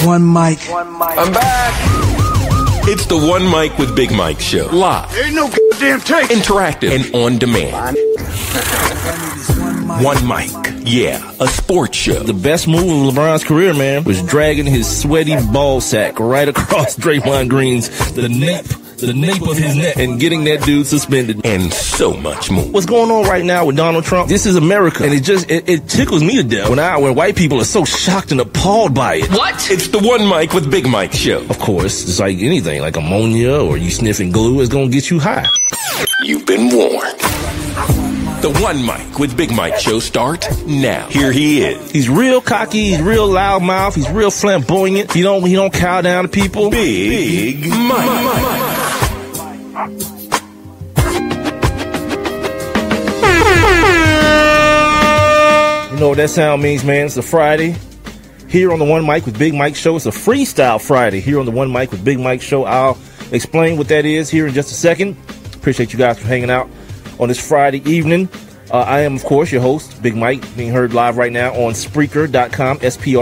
One mic. I'm back. It's the One Mic with Big Mike show. Live. Ain't no goddamn tape. Interactive and on demand. One Mic. Yeah, a sports show. The best move of LeBron's career, man, was dragging his sweaty ball sack right across Draymond Green's the nape of his neck and getting that dude suspended. And so much more. What's going on right now with Donald Trump? This is America, and it tickles me to death when white people are so shocked and appalled by it. What? It's the One Mic with Big Mike show. Of course, it's like anything, like ammonia or you sniffing glue is gonna get you high. You've been warned. The One Mic with Big Mike show starts now. Here he is. He's real cocky. He's real loudmouth. He's real flamboyant. He don't cow down to people. Big Mike. You know what that sound means, man? It's a Friday here on the One Mic with Big Mike show. It's a freestyle Friday here on the One Mic with Big Mike show. I'll explain what that is here in just a second. Appreciate you guys for hanging out on this Friday evening. I am, of course, your host, Big Mike, being heard live right now on Spreaker.com,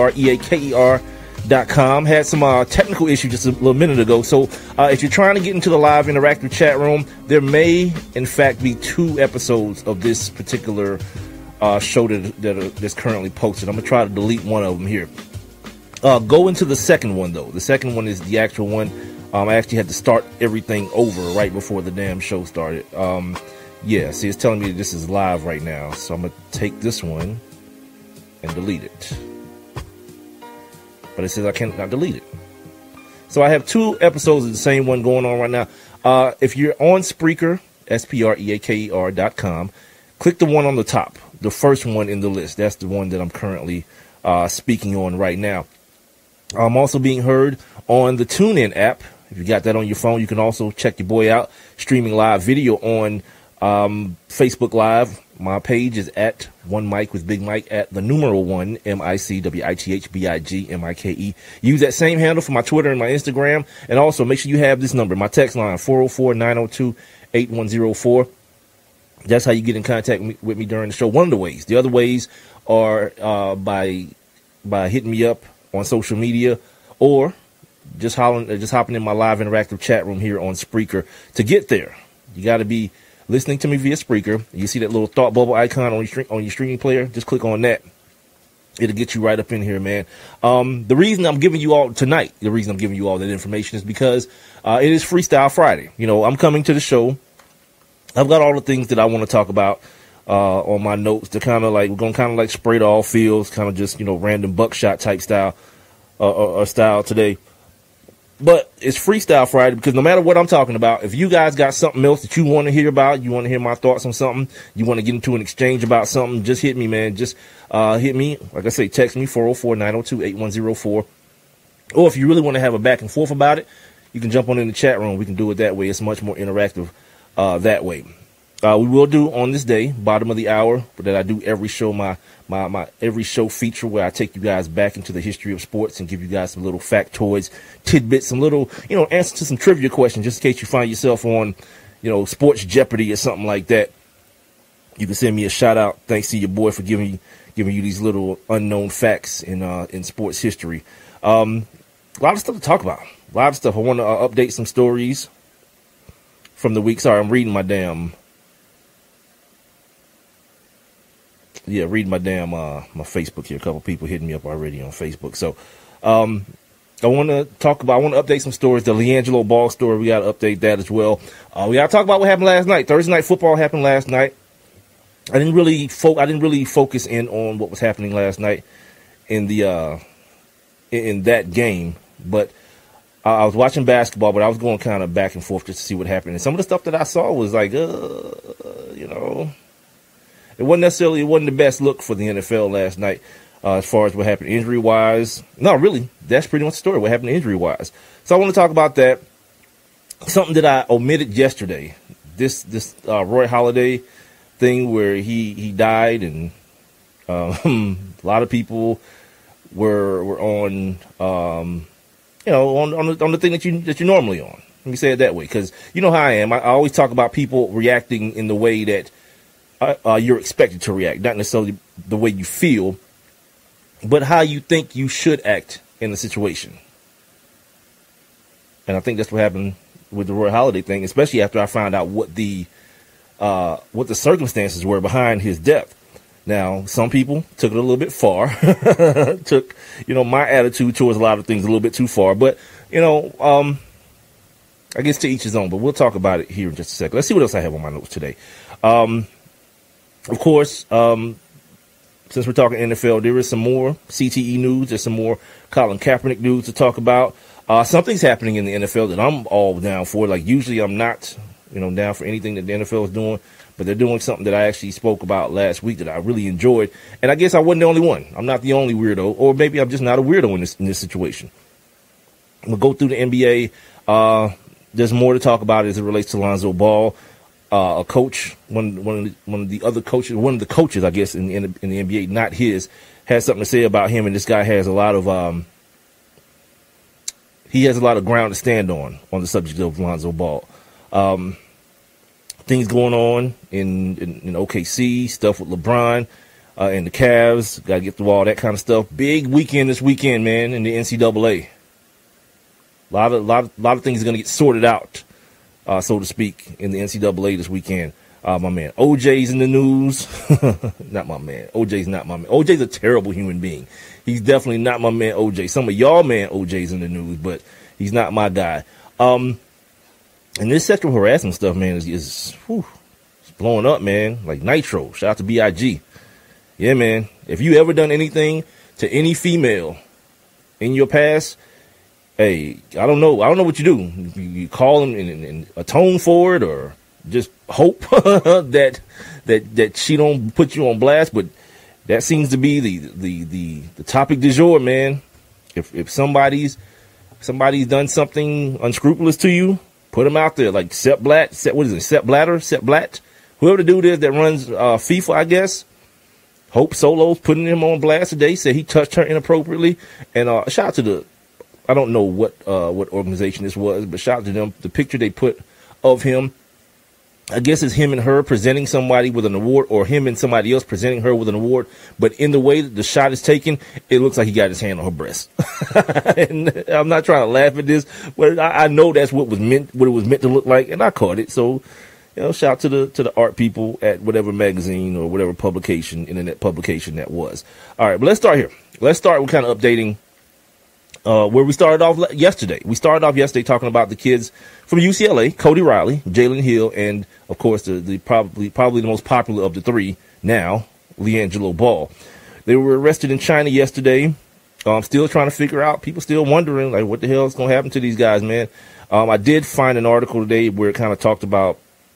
Spreaker.com. Had some technical issues just a little minute ago. So if you're trying to get into the live interactive chat room, there may, in fact, be 2 episodes of this particular show that's currently posted. I'm going to try to delete one of them here. Go into the second one, though. The second one is the actual one. I actually had to start everything over right before the damn show started. Yeah, see, it's telling me this is live right now. So I'm going to take this one and delete it. But it says I cannot delete it. So I have 2 episodes of the same one going on right now. If you're on Spreaker, Spreaker.com, click the one on the top, the first one in the list. That's the one that I'm currently speaking on right now. I'm also being heard on the TuneIn app. If you got that on your phone, you can also check your boy out, streaming live video on Facebook Live. My page is at One Mic with Big Mike, at the numeral 1 MICWITHBIGMIKE. Use that same handle for my Twitter and my Instagram, and also make sure you have this number, my text line 404-902-8104. That's how you get in contact with me during the show. One of the ways. The other ways are by hitting me up on social media, or just hopping in my live interactive chat room here on Spreaker. To get there, you got to be listening to me via Spreaker. You see that little thought bubble icon on your streaming player? Just click on that. It'll get you right up in here, man. The reason I'm giving you all that information is because it is Freestyle Friday. You know, I'm coming to the show. I've got all the things that I want to talk about on my notes. We're going to kind of like spray to all fields, kind of just, random buckshot type style style today. But it's Freestyle Friday because no matter what I'm talking about, if you guys got something else that you want to hear about, you want to hear my thoughts on something, you want to get into an exchange about something, just hit me, man. Just hit me. Like I say, text me, 404-902-8104. Or if you really want to have a back and forth about it, you can jump on in the chat room. We can do it that way. It's much more interactive that way. We will do on this day, bottom of the hour, that I do every show, my every show feature where I take you guys back into the history of sports and give you guys some little factoids, tidbits, some little, answers to some trivia questions, just in case you find yourself on, Sports Jeopardy or something like that. You can send me a shout out. Thanks to your boy for giving you these little unknown facts in sports history. A lot of stuff to talk about. A lot of stuff. I want to update some stories from the week. Sorry, I'm reading my damn. Yeah, read my my Facebook here. A couple people hitting me up already on Facebook. So, I want to update some stories. The LiAngelo Ball story, we got to update that as well. We got to talk about what happened last night. Thursday night football happened last night. I didn't really focus in on what was happening last night in the in that game, but I was watching basketball, but I was going kind of back and forth just to see what happened. And some of the stuff that I saw was like, it wasn't the best look for the NFL last night as far as what happened injury-wise. No, really, that's pretty much the story, what happened injury-wise. So I want to talk about that. Something that I omitted yesterday, this Roy Halladay thing where he died, and a lot of people were on, on the thing that you're normally on. Let me say it that way, because you know how I am. I always talk about people reacting in the way that you're expected to react, not necessarily the way you feel, but how you think you should act in the situation. And I think that's what happened with the Roy Halladay thing, especially after I found out what the circumstances were behind his death. Now, some people took it a little bit far, took, my attitude towards a lot of things a little bit too far. But, I guess to each his own. But we'll talk about it here in just a second. Let's see what else I have on my notes today. Of course, since we're talking NFL, there is some more CTE news. There's some more Colin Kaepernick news to talk about. Something's happening in the NFL that I'm all down for. Like, usually I'm not, down for anything that the NFL is doing. But they're doing something that I actually spoke about last week that I really enjoyed. And I guess I wasn't the only one. I'm not the only weirdo. Or maybe I'm just not a weirdo in this situation. We'll go through the NBA. There's more to talk about as it relates to Lonzo Ball. A coach, one of the coaches, I guess, in the NBA, not his, has something to say about him. And this guy has a lot of ground to stand on the subject of Lonzo Ball. Things going on in OKC, stuff with LeBron and the Cavs. Got to get through all that kind of stuff. Big weekend this weekend, man, in the NCAA. A lot of things are going to get sorted out, so to speak, in the NCAA this weekend. My man OJ's in the news. Not my man. OJ's not my man. OJ's a terrible human being. He's definitely not my man OJ. Some of y'all man OJ's in the news, but he's not my guy. And this sexual harassment stuff, man, is it's blowing up, man. Like Nitro. Shout out to B.I.G. Yeah, man. If you ever done anything to any female in your past, hey, I don't know what you do. You call them and atone for it, or just hope that she don't put you on blast. But that seems to be the topic du jour, man. If somebody's done something unscrupulous to you, put them out there, like Sepp Blatt, Sepp Blatt, whoever the dude is that runs FIFA, I guess. Hope Solo's putting him on blast today. Said he touched her inappropriately. And shout out to I don't know what organization this was, but shout out to them. The picture they put of him, I guess it's him and her presenting somebody with an award, or him and somebody else presenting her with an award. But in the way that the shot is taken, it looks like he got his hand on her breast. And I'm not trying to laugh at this, but I know that's what it was meant to look like, and I caught it. So, shout out to the art people at whatever magazine or whatever publication, internet publication that was. All right, but let's start here. Let's start with kind of updating where we started off yesterday. We started off yesterday talking about the kids from UCLA, Cody Riley, Jalen Hill, and of course the probably the most popular of the three now, LiAngelo Ball. They were arrested in China yesterday. Still trying to figure out. People still wondering, like, what the hell is going to happen to these guys, man. I did find an article today where it kind of talked about.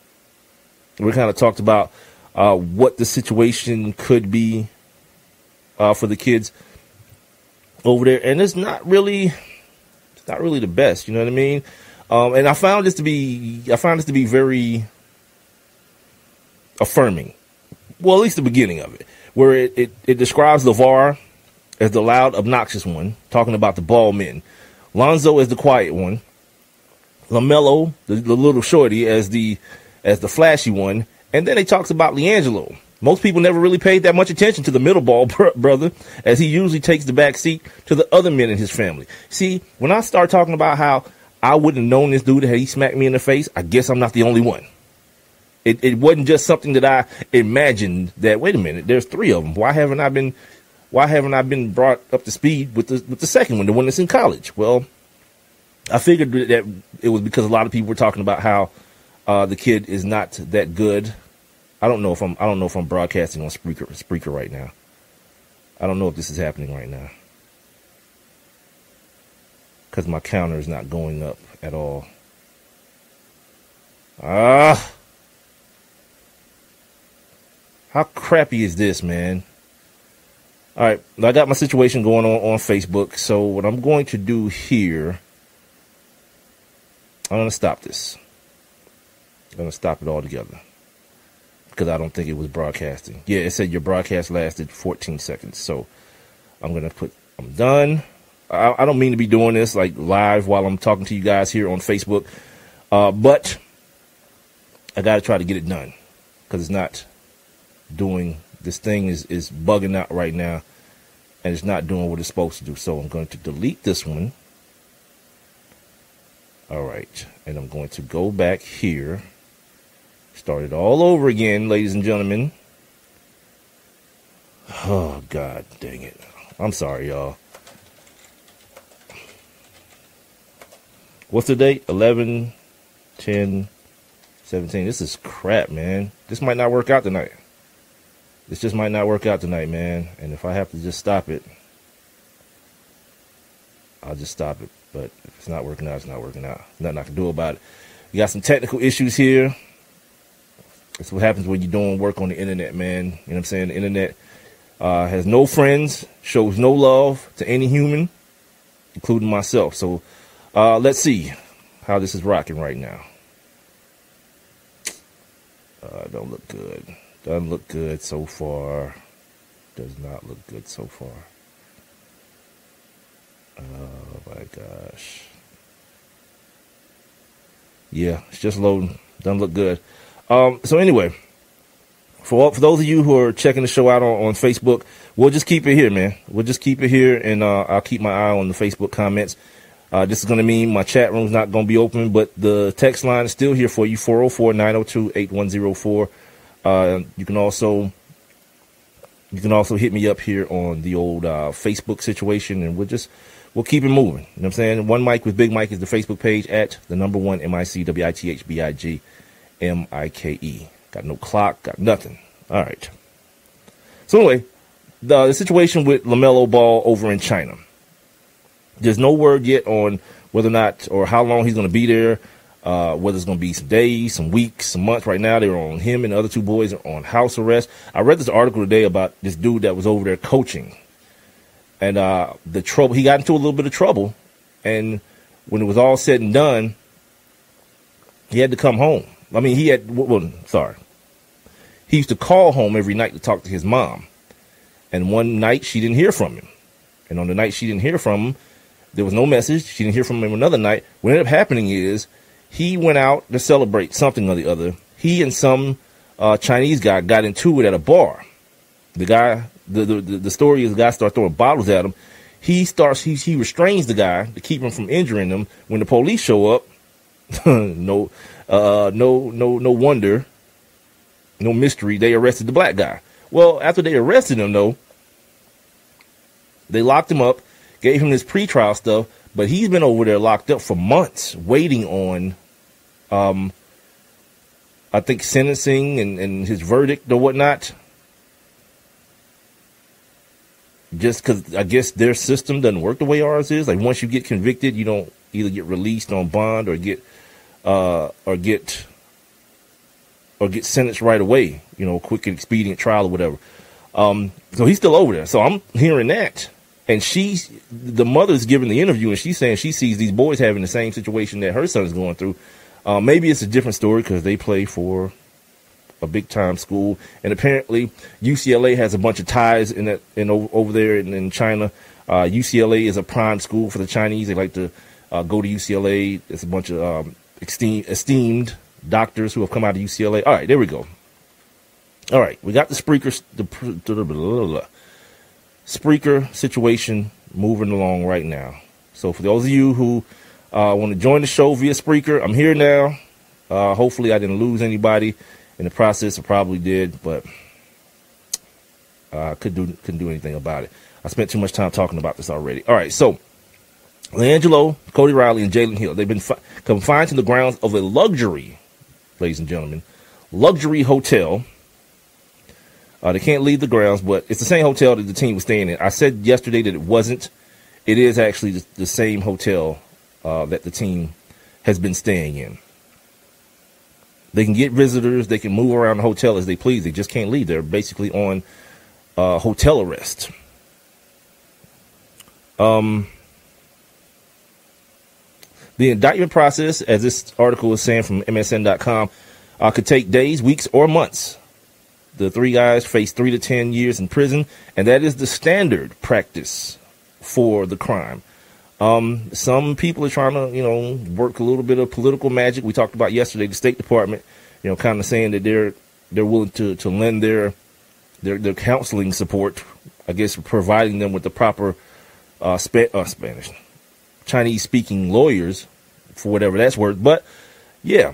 What the situation could be for the kids over there, and it's not really the best, you know what I mean? And I found this to be very affirming. Well, at least the beginning of it, where it describes LeVar as the loud, obnoxious one, talking about the ball men. Lonzo as the quiet one. LaMelo, the little shorty, as the flashy one. And then it talks about LiAngelo. Most people never really paid that much attention to the middle ball brother, as he usually takes the back seat to the other men in his family. See, when I start talking about how I wouldn't have known this dude had he smacked me in the face, I guess I'm not the only one. It wasn't just something that I imagined that, wait a minute, there's three of them. Why haven't I been brought up to speed with the second one, the one that's in college? Well, I figured that it was because a lot of people were talking about how the kid is not that good. I don't know if I'm broadcasting on Spreaker right now. I don't know if this is happening right now, because my counter is not going up at all. How crappy is this, man? All right, I got my situation going on Facebook. So what I'm going to do here, I'm going to stop this. I'm going to stop it altogether, because I don't think it was broadcasting. Yeah, it said your broadcast lasted 14 seconds. So I'm done. I don't mean to be doing this like live while I'm talking to you guys here on Facebook. But I got to try to get it done, because it's not doing, this thing is bugging out right now. and it's not doing what it's supposed to do. So I'm going to delete this one. All right, and I'm going to go back here, start it all over again, ladies and gentlemen. Oh, God dang it. I'm sorry, y'all. What's the date? 11, 10, 17. This is crap, man. This might not work out tonight. This just might not work out tonight, man. And if I have to just stop it, I'll just stop it. But if it's not working out, it's not working out. Nothing I can do about it. We got some technical issues here. That's what happens when you're doing work on the internet, man. You know what I'm saying? The internet has no friends, shows no love to any human, including myself. So let's see how this is rocking right now. Don't look good. Doesn't look good so far. Does not look good so far. Oh my gosh. Yeah, it's just loading. Doesn't look good. So anyway, for those of you who are checking the show out on Facebook, we'll just keep it here, man. We'll just keep it here, and I'll keep my eye on the Facebook comments. This is going to mean my chat room's not going to be open, but the text line is still here for you, 404-902-8104. You can also hit me up here on the old Facebook situation, and we'll keep it moving. You know what I'm saying? One Mic with Big Mike is the Facebook page at the number 1 MICWITHBIGMIKE. Got no clock, got nothing. All right. So anyway, the situation with LaMelo Ball over in China. There's no word yet on whether or not or how long he's going to be there. Whether it's going to be some days, some weeks, some months. Right now, they're on him and the other two boys are on house arrest. I read this article today about this dude that was over there coaching, and the trouble. He got into a little bit of trouble, and when it was all said and done, he had to come home. I mean, he used to call home every night to talk to his mom, and one night she didn't hear from him, and on the night she didn't hear from him, there was no message. She didn't hear from him another night. What ended up happening is he went out to celebrate something or the other. He and some Chinese guy got into it at a bar. The guy, the story is the guy started throwing bottles at him. He restrains the guy to keep him from injuring him. When the police show up, no wonder, no mystery, they arrested the black guy. Well, after they arrested him, though, they locked him up, gave him this pretrial stuff, but he's been over there locked up for months, waiting on, I think, sentencing and his verdict or whatnot. Just because I guess their system doesn't work the way ours is. Like, once you get convicted, you don't either get released on bond or get sentenced right away. You know, quick and expedient trial or whatever. So he's still over there. So I'm hearing that. And the mother's giving the interview, and she's saying she sees these boys having the same situation that her son's going through. Maybe it's a different story because they play for a big time school, and apparently UCLA has a bunch of ties over there in China. UCLA is a prime school for the Chinese. They like to go to UCLA. There's a bunch of esteemed doctors who have come out of UCLA. All right, there we go. All right, we got the Spreaker situation moving along right now. So for those of you who want to join the show via Spreaker, I'm here now. Hopefully I didn't lose anybody in the process. I probably did, but couldn't do anything about it. I spent too much time talking about this already. All right, so LiAngelo, Cody Riley, and Jalen Hill, they've been confined to the grounds of a luxury, ladies and gentlemen, luxury hotel. They can't leave the grounds, but it's the same hotel that the team was staying in. I said yesterday that it wasn't. It is actually the same hotel that the team has been staying in. They can get visitors. They can move around the hotel as they please. They just can't leave. They're basically on hotel arrest. The indictment process, as this article is saying from MSN.com, could take days, weeks, or months. The three guys face 3 to 10 years in prison, and that is the standard practice for the crime. Some people are trying to, work a little bit of political magic. We talked about yesterday the State Department, kind of saying that they're willing to lend their counseling support, I guess, providing them with the proper Spanish, Chinese-speaking lawyers for whatever that's worth. But yeah,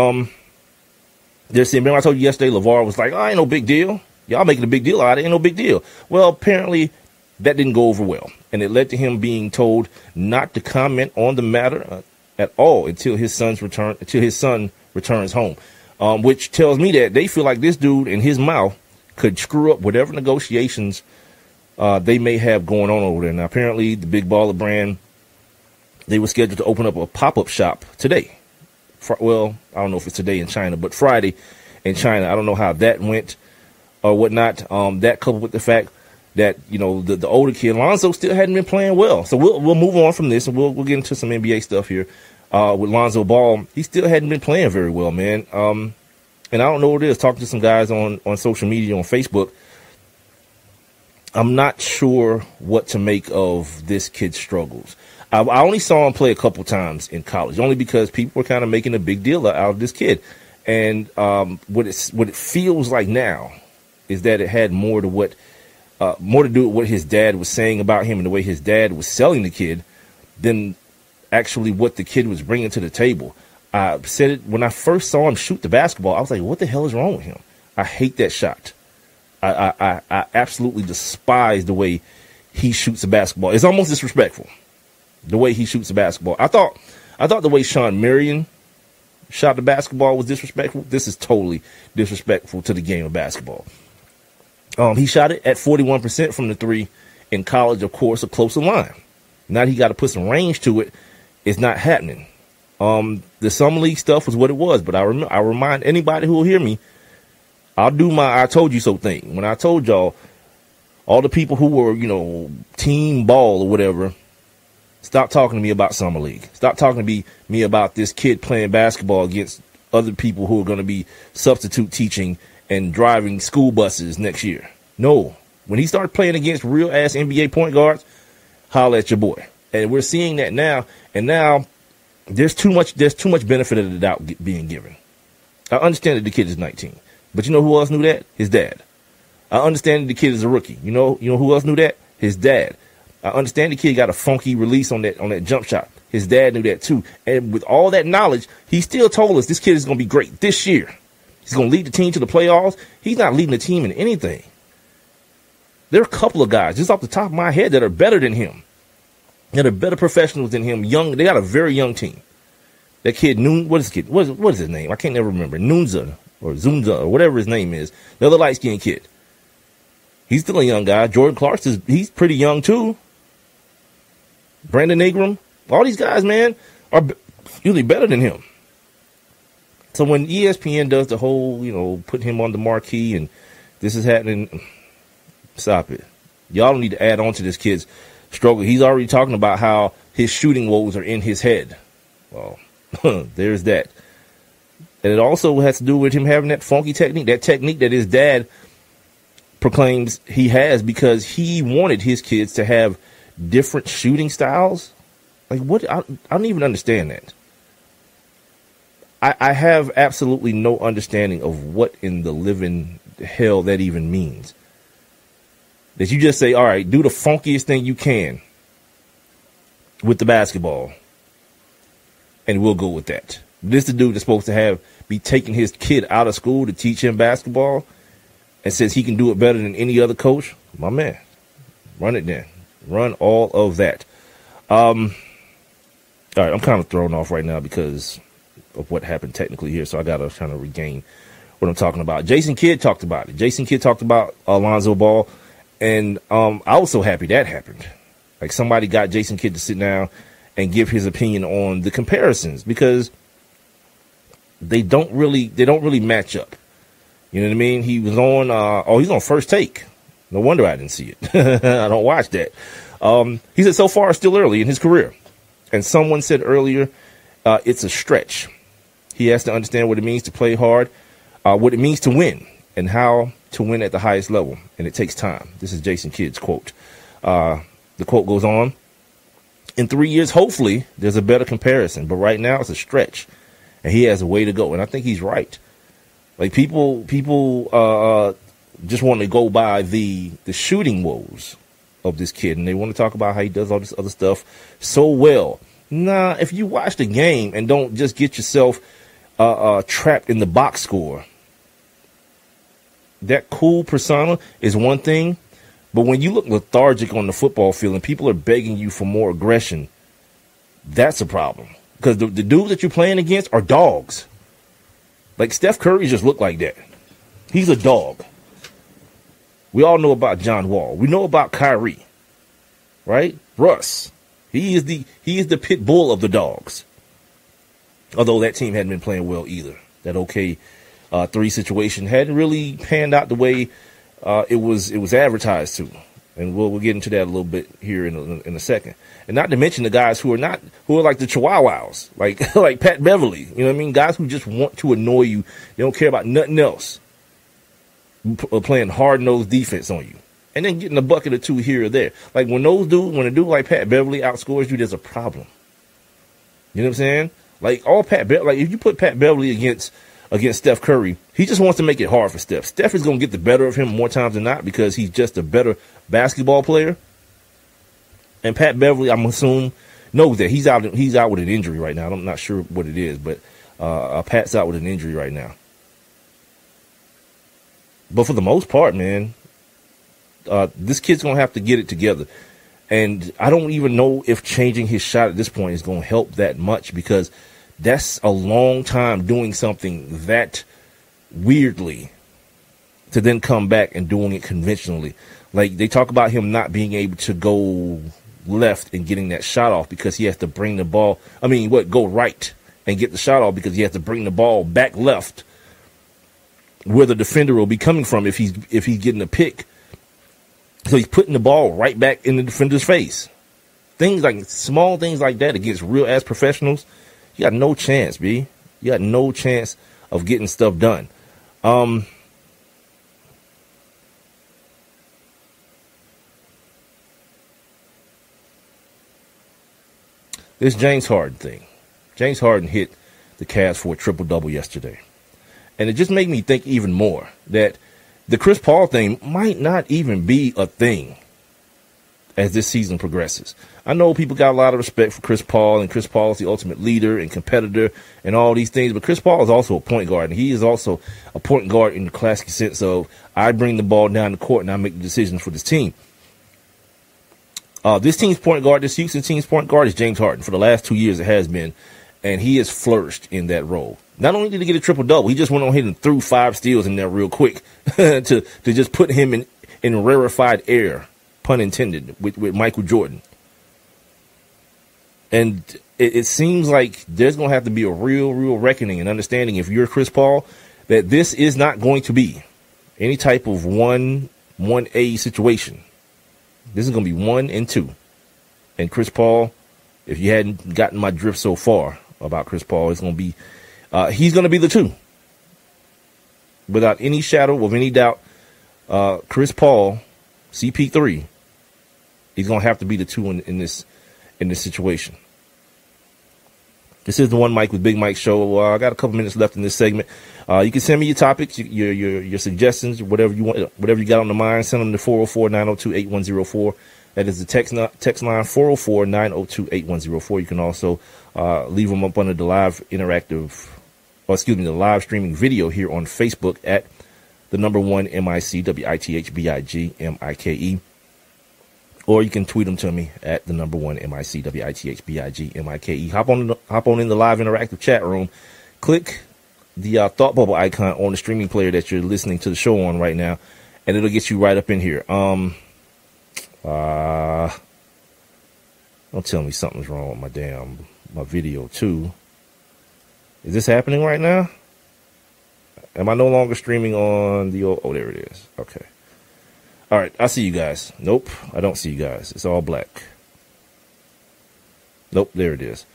they're saying, remember I told you yesterday, LeVar was like, oh, ain't no big deal. Y'all making a big deal out of it. Ain't no big deal. Well, apparently that didn't go over well. And it led to him being told not to comment on the matter at all until his son returns home. Which tells me that they feel like this dude and his mouth could screw up whatever negotiations they may have going on over there. Now, apparently, the Big Baller brand, they were scheduled to open up a pop-up shop today. Well, I don't know if it's today in China, but Friday in China. I don't know how that went or whatnot. That coupled with the fact that, you know, the older kid, Lonzo, still hadn't been playing well. So we'll move on from this, and we'll get into some NBA stuff here. With Lonzo Ball, he still hadn't been playing very well, man. And I don't know what it is. Talking to some guys on social media, on Facebook, I'm not sure what to make of this kid's struggles. I only saw him play a couple times in college, only because people were kind of making a big deal out of this kid. And what it feels like now is that it had more to do with what his dad was saying about him and the way his dad was selling the kid than actually what the kid was bringing to the table. I said it when I first saw him shoot the basketball. I was like, what the hell is wrong with him? I hate that shot. I absolutely despise the way he shoots the basketball. It's almost disrespectful, the way he shoots the basketball. I thought the way Sean Marion shot the basketball was disrespectful. This is totally disrespectful to the game of basketball. He shot it at 41% from the three in college, of course, a closer line. Now he got to put some range to it. It's not happening. The summer league stuff was what it was, but I remind anybody who will hear me, I'll do my I told you so thing. When I told y'all, all the people who were, you know, team ball or whatever, stop talking to me about summer league. Stop talking to me about this kid playing basketball against other people who are going to be substitute teaching and driving school buses next year. No. When he started playing against real ass NBA point guards, holla at your boy. And we're seeing that now. And now there's too much benefit of the doubt being given. I understand that the kid is 19. But you know who else knew that? His dad. I understand that the kid is a rookie. You know who else knew that? His dad. I understand the kid got a funky release on that jump shot. His dad knew that too. And with all that knowledge, he still told us this kid is going to be great this year. He's going to lead the team to the playoffs. He's not leading the team in anything. There are a couple of guys, just off the top of my head, that are better than him. That are better professionals than him. Young. They got a very young team. That kid, what is his name? I can't never remember. Nunza or Zunza or whatever his name is. The other light-skinned kid. He's still a young guy. Jordan Clarkson, he's pretty young too. Brandon Ingram. All these guys, man, are usually better than him. So when ESPN does the whole, put him on the marquee and this is happening, stop it. Y'all don't need to add on to this kid's struggle. He's already talking about how his shooting woes are in his head. Well, there's that. And it also has to do with him having that funky technique, that his dad proclaims he has because he wanted his kids to have different shooting styles. Like what? I don't even understand that. I have absolutely no understanding of what in the living hell that even means. That you just say, all right, do the funkiest thing you can with the basketball, and we'll go with that. This the dude that's supposed to be taking his kid out of school to teach him basketball, and says he can do it better than any other coach. My man, run it then. Run all of that. All right, I'm kind of thrown off right now because of what happened technically here, so I got to kind of regain what I'm talking about. Jason Kidd talked about it. Jason Kidd talked about Lonzo Ball, and I was so happy that happened. Like somebody got Jason Kidd to sit down and give his opinion on the comparisons because they don't really match up. You know what I mean? He was on he's on First Take. No wonder I didn't see it. I don't watch that. He said so far still early in his career. And someone said earlier, it's a stretch. He has to understand what it means to play hard, what it means to win, and how to win at the highest level. And it takes time. This is Jason Kidd's quote. The quote goes on, in 3 years, hopefully, there's a better comparison. But right now, it's a stretch. And he has a way to go. And I think he's right. Like people just want to go by the shooting woes of this kid, and they want to talk about how he does all this other stuff so well. Nah, if you watch the game and don't just get yourself trapped in the box score, that cool persona is one thing, but when you look lethargic on the football field and people are begging you for more aggression, that's a problem. Because the dudes that you're playing against are dogs. Like Steph Curry just look like that. He's a dog. We all know about John Wall. We know about Kyrie, right? Russ. He is the pit bull of the dogs. Although that team hadn't been playing well either. That OK3 situation hadn't really panned out the way it was advertised to, and we'll get into that a little bit here in a second. And not to mention the guys who are like the Chihuahuas, like Pat Beverly. You know what I mean? Guys who just want to annoy you. They don't care about nothing else. Playing hard-nosed defense on you, and then getting a bucket or two here or there. Like when a dude like Pat Beverly outscores you, there's a problem. You know what I'm saying? Like if you put Pat Beverly against Steph Curry, he just wants to make it hard for Steph. Steph is going to get the better of him more times than not because he's just a better basketball player. And Pat Beverly, I'm assuming, knows that he's out with an injury right now. I'm not sure what it is, but Pat's out with an injury right now. But for the most part, man, this kid's going to have to get it together. And I don't even know if changing his shot at this point is going to help that much, because that's a long time doing something that weirdly to then come back and doing it conventionally. Like they talk about him not being able to go left and getting that shot off because he has to bring the ball. Go right and get the shot off because he has to bring the ball back left, where the defender will be coming from if he's getting a pick. So he's putting the ball right back in the defender's face. Small things like that against real ass professionals, you got no chance, B. You got no chance of getting stuff done. This James Harden thing. James Harden hit the Cavs for a triple-double yesterday. And it just made me think even more that the Chris Paul thing might not even be a thing as this season progresses. I know people got a lot of respect for Chris Paul, and Chris Paul is the ultimate leader and competitor and all these things, but Chris Paul is also a point guard, and he is also a point guard in the classic sense of I bring the ball down the court and I make the decisions for this team. This team's point guard, this Houston team's point guard is James Harden. For the last 2 years it has been, and he has flourished in that role. Not only did he get a triple-double, he just went on ahead and threw 5 steals in there real quick to just put him in rarefied air, pun intended, with Michael Jordan. And it seems like there's going to have to be a real reckoning and understanding, if you're Chris Paul, that this is not going to be any type of 1A situation. This is going to be 1 and 2. And Chris Paul, if you hadn't gotten my drift so far about Chris Paul, it's going to be he's going to be the 2. Without any shadow of any doubt, Chris Paul, CP3, he's going to have to be the 2 in this situation. This is the One Mic with Big Mike show. I got a couple minutes left in this segment. You can send me your topics, your suggestions, whatever you want, whatever you got on the mind. Send them to 404-902-8104. That is the text line, 404-902-8104. You can also leave them up under the live the live streaming video here on Facebook at the number 1 MIC, WITHBIGMIKE. Or you can tweet them to me at the number 1 MIC, WITHBIGMIKE. Hop on in the live interactive chat room. Click the thought bubble icon on the streaming player that you're listening to the show on right now, and it'll get you right up in here. Don't tell me something's wrong with my video too. Is this happening right now? Am I no longer streaming on the old? Oh, there it is. Okay. All right. I see you guys. Nope. I don't see you guys. It's all black. Nope. There it is.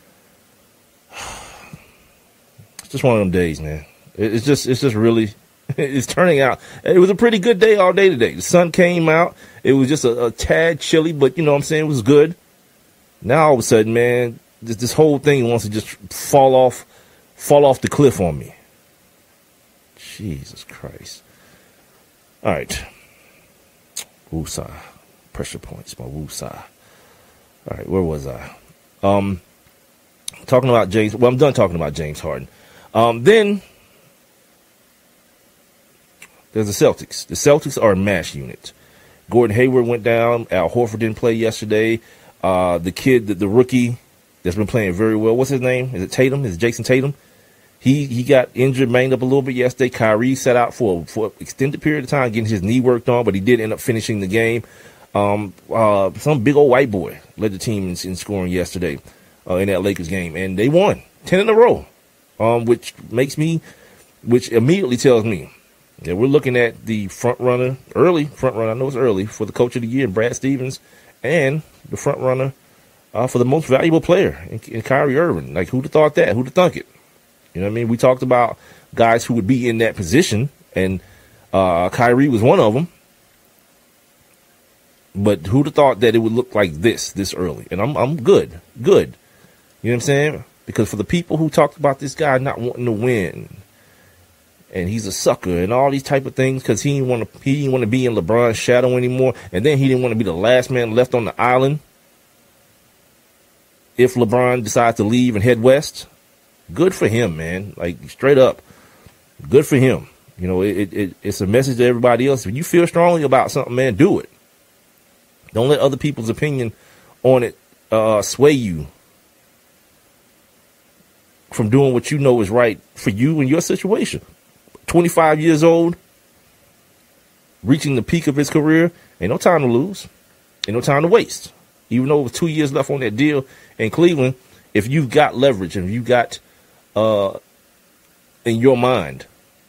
It's just one of them days, man. It's just really, it's turning out. It was a pretty good day all day today. The sun came out. It was just a tad chilly, but you know what I'm saying? It was good. Now all of a sudden, man, this whole thing wants to just fall off the cliff on me. Jesus Christ. All right. Woosah. Pressure points, my woosah. All right, where was I? Talking about James. Well, I'm done talking about James Harden. Then there's the Celtics. The Celtics are a mash unit. Gordon Hayward went down. Al Horford didn't play yesterday. The kid, the rookie that's been playing very well. What's his name? Is it Tatum? Is it Jason Tatum? He got injured, banged up a little bit yesterday. Kyrie sat out for an extended period of time getting his knee worked on, but he did end up finishing the game. Some big old white boy led the team in scoring yesterday in that Lakers game, and they won 10 in a row, which immediately tells me that we're looking at the early front runner. I know it's early for the coach of the year, Brad Stevens, and the front runner for the most valuable player in Kyrie Irving. Like, who'd have thought that? Who'd have thunk it? You know what I mean? We talked about guys who would be in that position, and Kyrie was one of them. But who'd have thought that it would look like this early? And I'm good. You know what I'm saying? Because for the people who talked about this guy not wanting to win, and he's a sucker and all these type of things because he didn't want to be in LeBron's shadow anymore, and then he didn't want to be the last man left on the island if LeBron decides to leave and head west. Good for him, man. Like, straight up, good for him. You know, it's a message to everybody else. If you feel strongly about something, man, do it. Don't let other people's opinion on it sway you from doing what you know is right for you and your situation. 25 years old, reaching the peak of his career, ain't no time to lose. Ain't no time to waste. Even though with 2 years left on that deal in Cleveland, if you've got leverage and you've got in your mind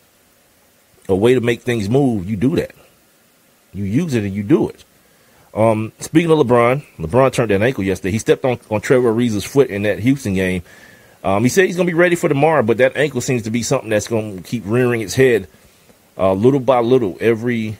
a way to make things move, you do that. You use it and you do it. Speaking of LeBron turned that ankle yesterday. He stepped on Trevor Ariza's foot in that Houston game. He said he's going to be ready for tomorrow, but that ankle seems to be something that's going to keep rearing its head little by little every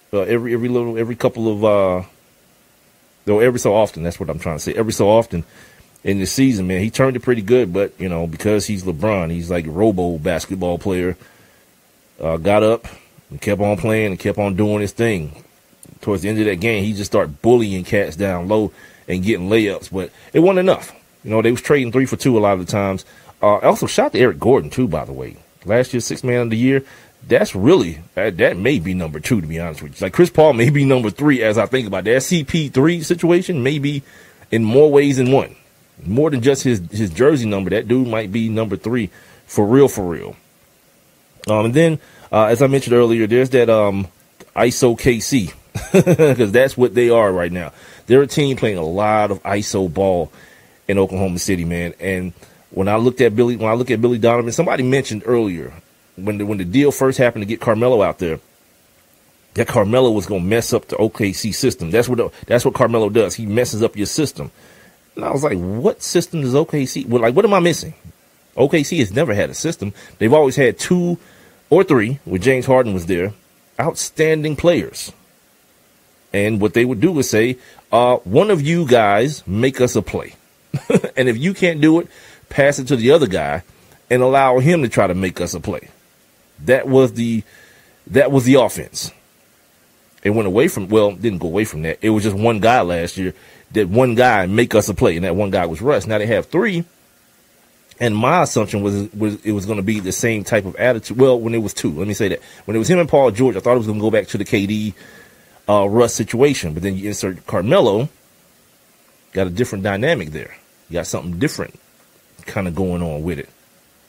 couple of every so often. That's what I'm trying to say. Every so often in this season, man, he turned it pretty good, but you know, because he's LeBron, he's like a robo basketball player. Got up and kept on playing and kept on doing his thing. Towards the end of that game, he just started bullying cats down low and getting layups, but it wasn't enough. You know, they was trading 3 for 2 a lot of the times. Also, shout out to Eric Gordon, too, by the way. Last year's Sixth Man of the Year. That's really, that may be number 2, to be honest with you. Like, Chris Paul may be number 3 as I think about that. CP3 situation may be in more ways than one. More than just his jersey number. That dude might be number 3 for real. And then, as I mentioned earlier, there's that ISO KC. Because that's what they are right now. They're a team playing a lot of ISO ball in Oklahoma City, man. And when I look at Billy Donovan, somebody mentioned earlier when the deal first happened to get Carmelo out there, that Carmelo was going to mess up the OKC system. That's what Carmelo does. He messes up your system. And I was like, what system does OKC? Well, like, what am I missing? OKC has never had a system. They've always had 2 or 3, when James Harden was there, outstanding players. And what they would do is say, one of you guys make us a play. And if you can't do it, pass it to the other guy and allow him to try to make us a play. That was the offense. It went away from, didn't go away from that. It was just one guy last year, that one guy make us a play, and that one guy was Russ. Now they have 3. And my assumption was it was going to be the same type of attitude. Well, when it was 2, let me say that. When it was him and Paul George, I thought it was going to go back to the KD Russ situation, but then you insert Carmelo, got a different dynamic there. You got something different kind of going on with it.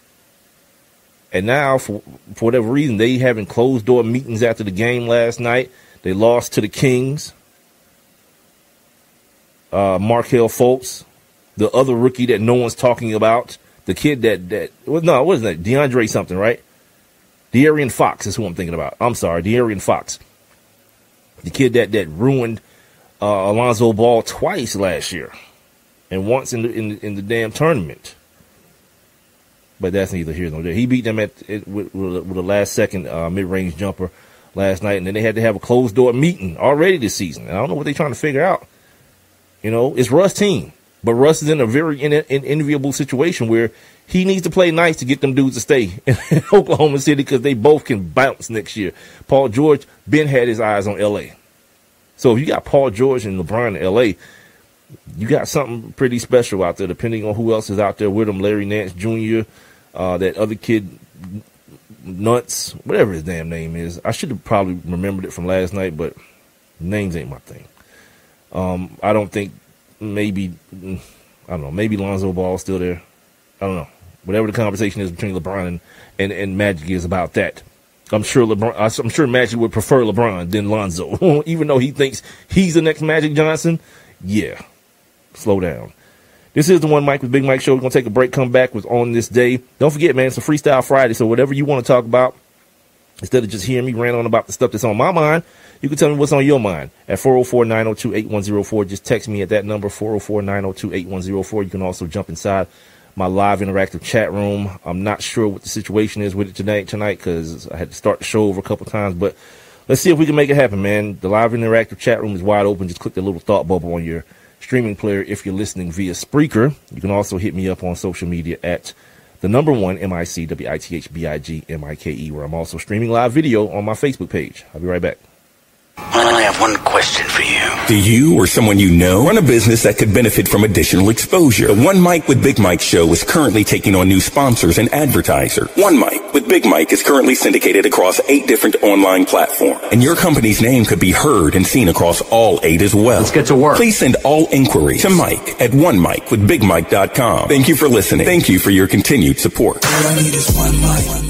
And now, for whatever reason, they having closed door meetings after the game last night. They lost to the Kings. Markelle Fultz, the other rookie that no one's talking about, the kid what is that? DeAndre something, right? De'Aaron Fox is who I'm thinking about. I'm sorry, De'Aaron Fox. The kid that ruined Alonzo Ball twice last year, and once in the damn tournament. But that's neither here nor there. He beat them with a last second mid-range jumper last night, and then they had to have a closed door meeting already this season. And I don't know what they're trying to figure out. You know, it's Russ' team. But Russ is in a very enviable situation where he needs to play nice to get them dudes to stay in Oklahoma City because they both can bounce next year. Paul George been had his eyes on L.A. So if you got Paul George and LeBron in L.A., you got something pretty special out there, depending on who else is out there with him. Larry Nance Jr., that other kid, Nuts, whatever his damn name is. I should have probably remembered it from last night, but names ain't my thing. I don't think maybe Lonzo Ball's still there. I don't know. Whatever the conversation is between LeBron and Magic is about that. I'm sure Magic would prefer LeBron than Lonzo, even though he thinks he's the next Magic Johnson. Yeah, slow down. This is the One Mic with Big Mike show. We're going to take a break, come back with On This Day. Don't forget, man, it's a Freestyle Friday, so whatever you want to talk about, instead of just hearing me rant on about the stuff that's on my mind, you can tell me what's on your mind at 404-902-8104. Just text me at that number, 404-902-8104. You can also jump inside my live interactive chat room. I'm not sure what the situation is with it tonight because I had to start the show over a couple times, but let's see if we can make it happen, man. The live interactive chat room is wide open. Just click the little thought bubble on your streaming player if you're listening via Spreaker. You can also hit me up on social media at the number one MICWITHBIGMIKE, where I'm also streaming live video on my Facebook page. I'll be right back. I only have one question for you. Do you or someone you know run a business that could benefit from additional exposure? The One Mic with Big Mike show is currently taking on new sponsors and advertisers. One Mic with Big Mike is currently syndicated across 8 different online platforms, and your company's name could be heard and seen across all 8 as well. Let's get to work. Please send all inquiries to Mike at onemicwithbigmike.com. Thank you for listening. Thank you for your continued support. All I need is one mic.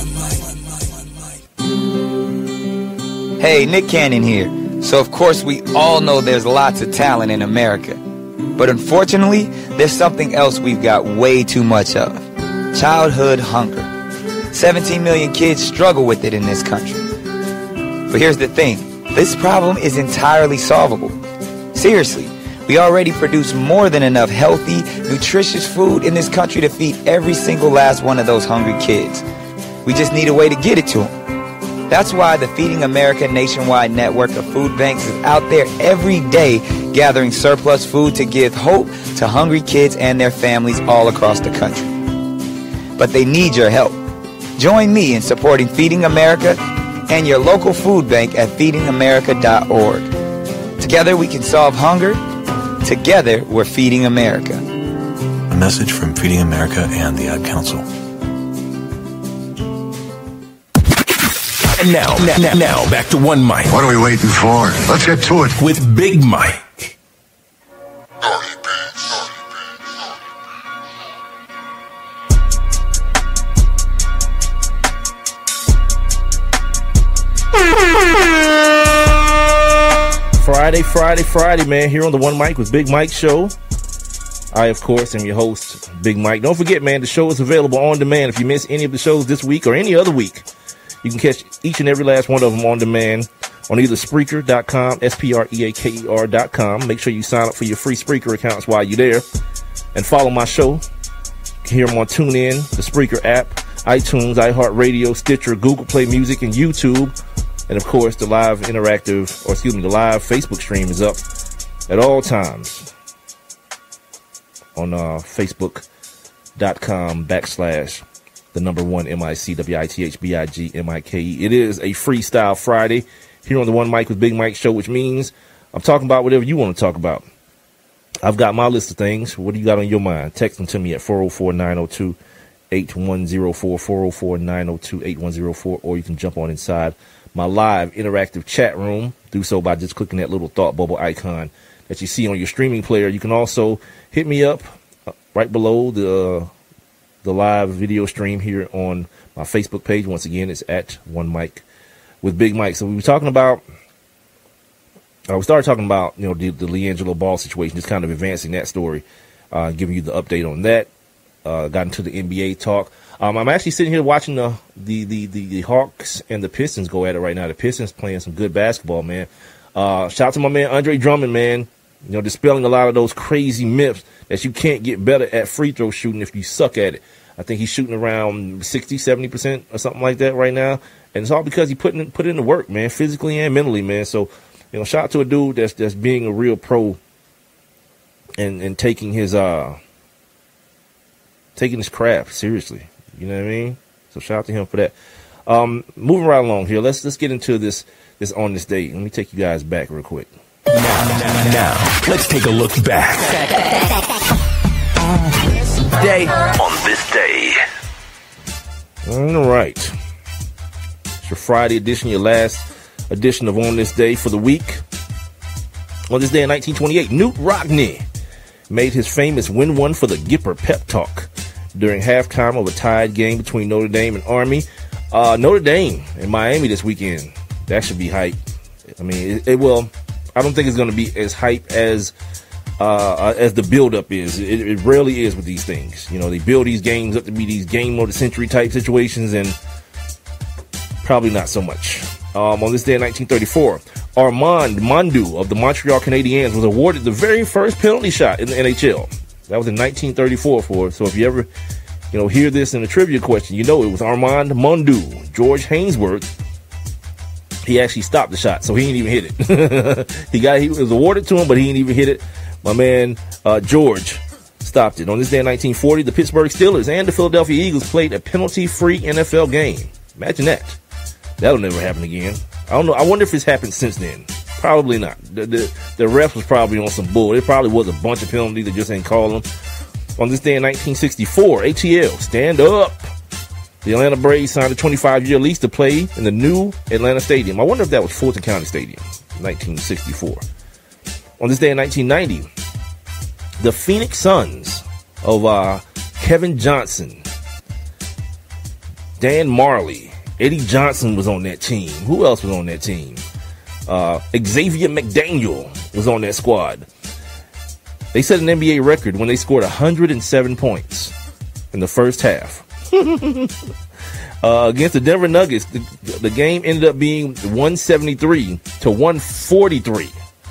Hey, Nick Cannon here. So of course we all know there's lots of talent in America. But unfortunately, there's something else we've got way too much of. Childhood hunger. 17 million kids struggle with it in this country. But here's the thing. This problem is entirely solvable. Seriously, we already produce more than enough healthy, nutritious food in this country to feed every single last one of those hungry kids. We just need a way to get it to them. That's why the Feeding America nationwide network of food banks is out there every day gathering surplus food to give hope to hungry kids and their families all across the country. But they need your help. Join me in supporting Feeding America and your local food bank at feedingamerica.org. Together we can solve hunger. Together we're Feeding America. A message from Feeding America and the Ad Council. And now, back to One Mic. What are we waiting for? Let's get to it. With Big Mike. Friday, man, here on the One Mic with Big Mike show. I, of course, am your host, Big Mike. Don't forget, man, the show is available on demand. If you miss any of the shows this week or any other week, you can catch each and every last one of them on demand on either Spreaker.com, Spreaker.com. Make sure you sign up for your free Spreaker accounts while you're there. And follow my show. You can hear them on TuneIn, the Spreaker app, iTunes, iHeartRadio, Stitcher, Google Play Music, and YouTube. And, of course, the live Facebook stream is up at all times on Facebook.com/ the number one MICWITHBIGMIKE. It is a Freestyle Friday here on the One Mic with Big Mike show, which means I'm talking about whatever you want to talk about. I've got my list of things. What do you got on your mind? Text them to me at 404-902-8104, 404-902-8104, or you can jump on inside my live interactive chat room. Do so by just clicking that little thought bubble icon that you see on your streaming player. You can also hit me up right below the live video stream here on my Facebook page. Once again, it's at One Mic with Big Mike. So we started talking about, the LiAngelo Ball situation, just kind of advancing that story, giving you the update on that. Got into the NBA talk. I'm actually sitting here watching the Hawks and the Pistons go at it right now. The Pistons playing some good basketball, man. Shout out to my man Andre Drummond, man. Dispelling a lot of those crazy myths that you can't get better at free throw shooting if you suck at it. I think he's shooting around 60, 70% or something like that right now. And it's all because he put in the work, man, physically and mentally, man. So, shout out to a dude that's being a real pro and taking his craft seriously. You know what I mean? So shout out to him for that. Moving right along here, let's get into this on this day. Let me take you guys back real quick. Now, let's take a look back. On this day. All right. It's your Friday edition, your last edition of On This Day for the week. On this day in 1928, Knute Rockne made his famous win one for the Gipper pep talk during halftime of a tied game between Notre Dame and Army. Notre Dame and Miami this weekend. That should be hype. I mean, it will. I don't think it's going to be as hype as the build-up is. It rarely is with these things. You know, they build these games up to be these game of the century type situations, and probably not so much. On this day in 1934, Armand Mondou of the Montreal Canadiens was awarded the very first penalty shot in the NHL. That was in 1934. So if you ever, hear this in a trivia question, it was Armand Mondou. George Hainsworth, he actually stopped the shot, so he didn't even hit it. He was awarded to him, but he didn't even hit it. My man George stopped it. On this day in 1940, the Pittsburgh Steelers and the Philadelphia Eagles played a penalty-free NFL game. Imagine that. That'll never happen again. I don't know. I wonder if it's happened since then. Probably not. The ref was probably on some bull. It probably was a bunch of penalties that just ain't call them. On this day in 1964, ATL, stand up. The Atlanta Braves signed a 25-year lease to play in the new Atlanta Stadium. I wonder if that was Fulton County Stadium, 1964. On this day in 1990, the Phoenix Suns of Kevin Johnson, Dan Marley, Eddie Johnson was on that team. Who else was on that team? Xavier McDaniel was on that squad. They set an NBA record when they scored 107 points in the first half. Against the Denver Nuggets, the game ended up being 173 to 143.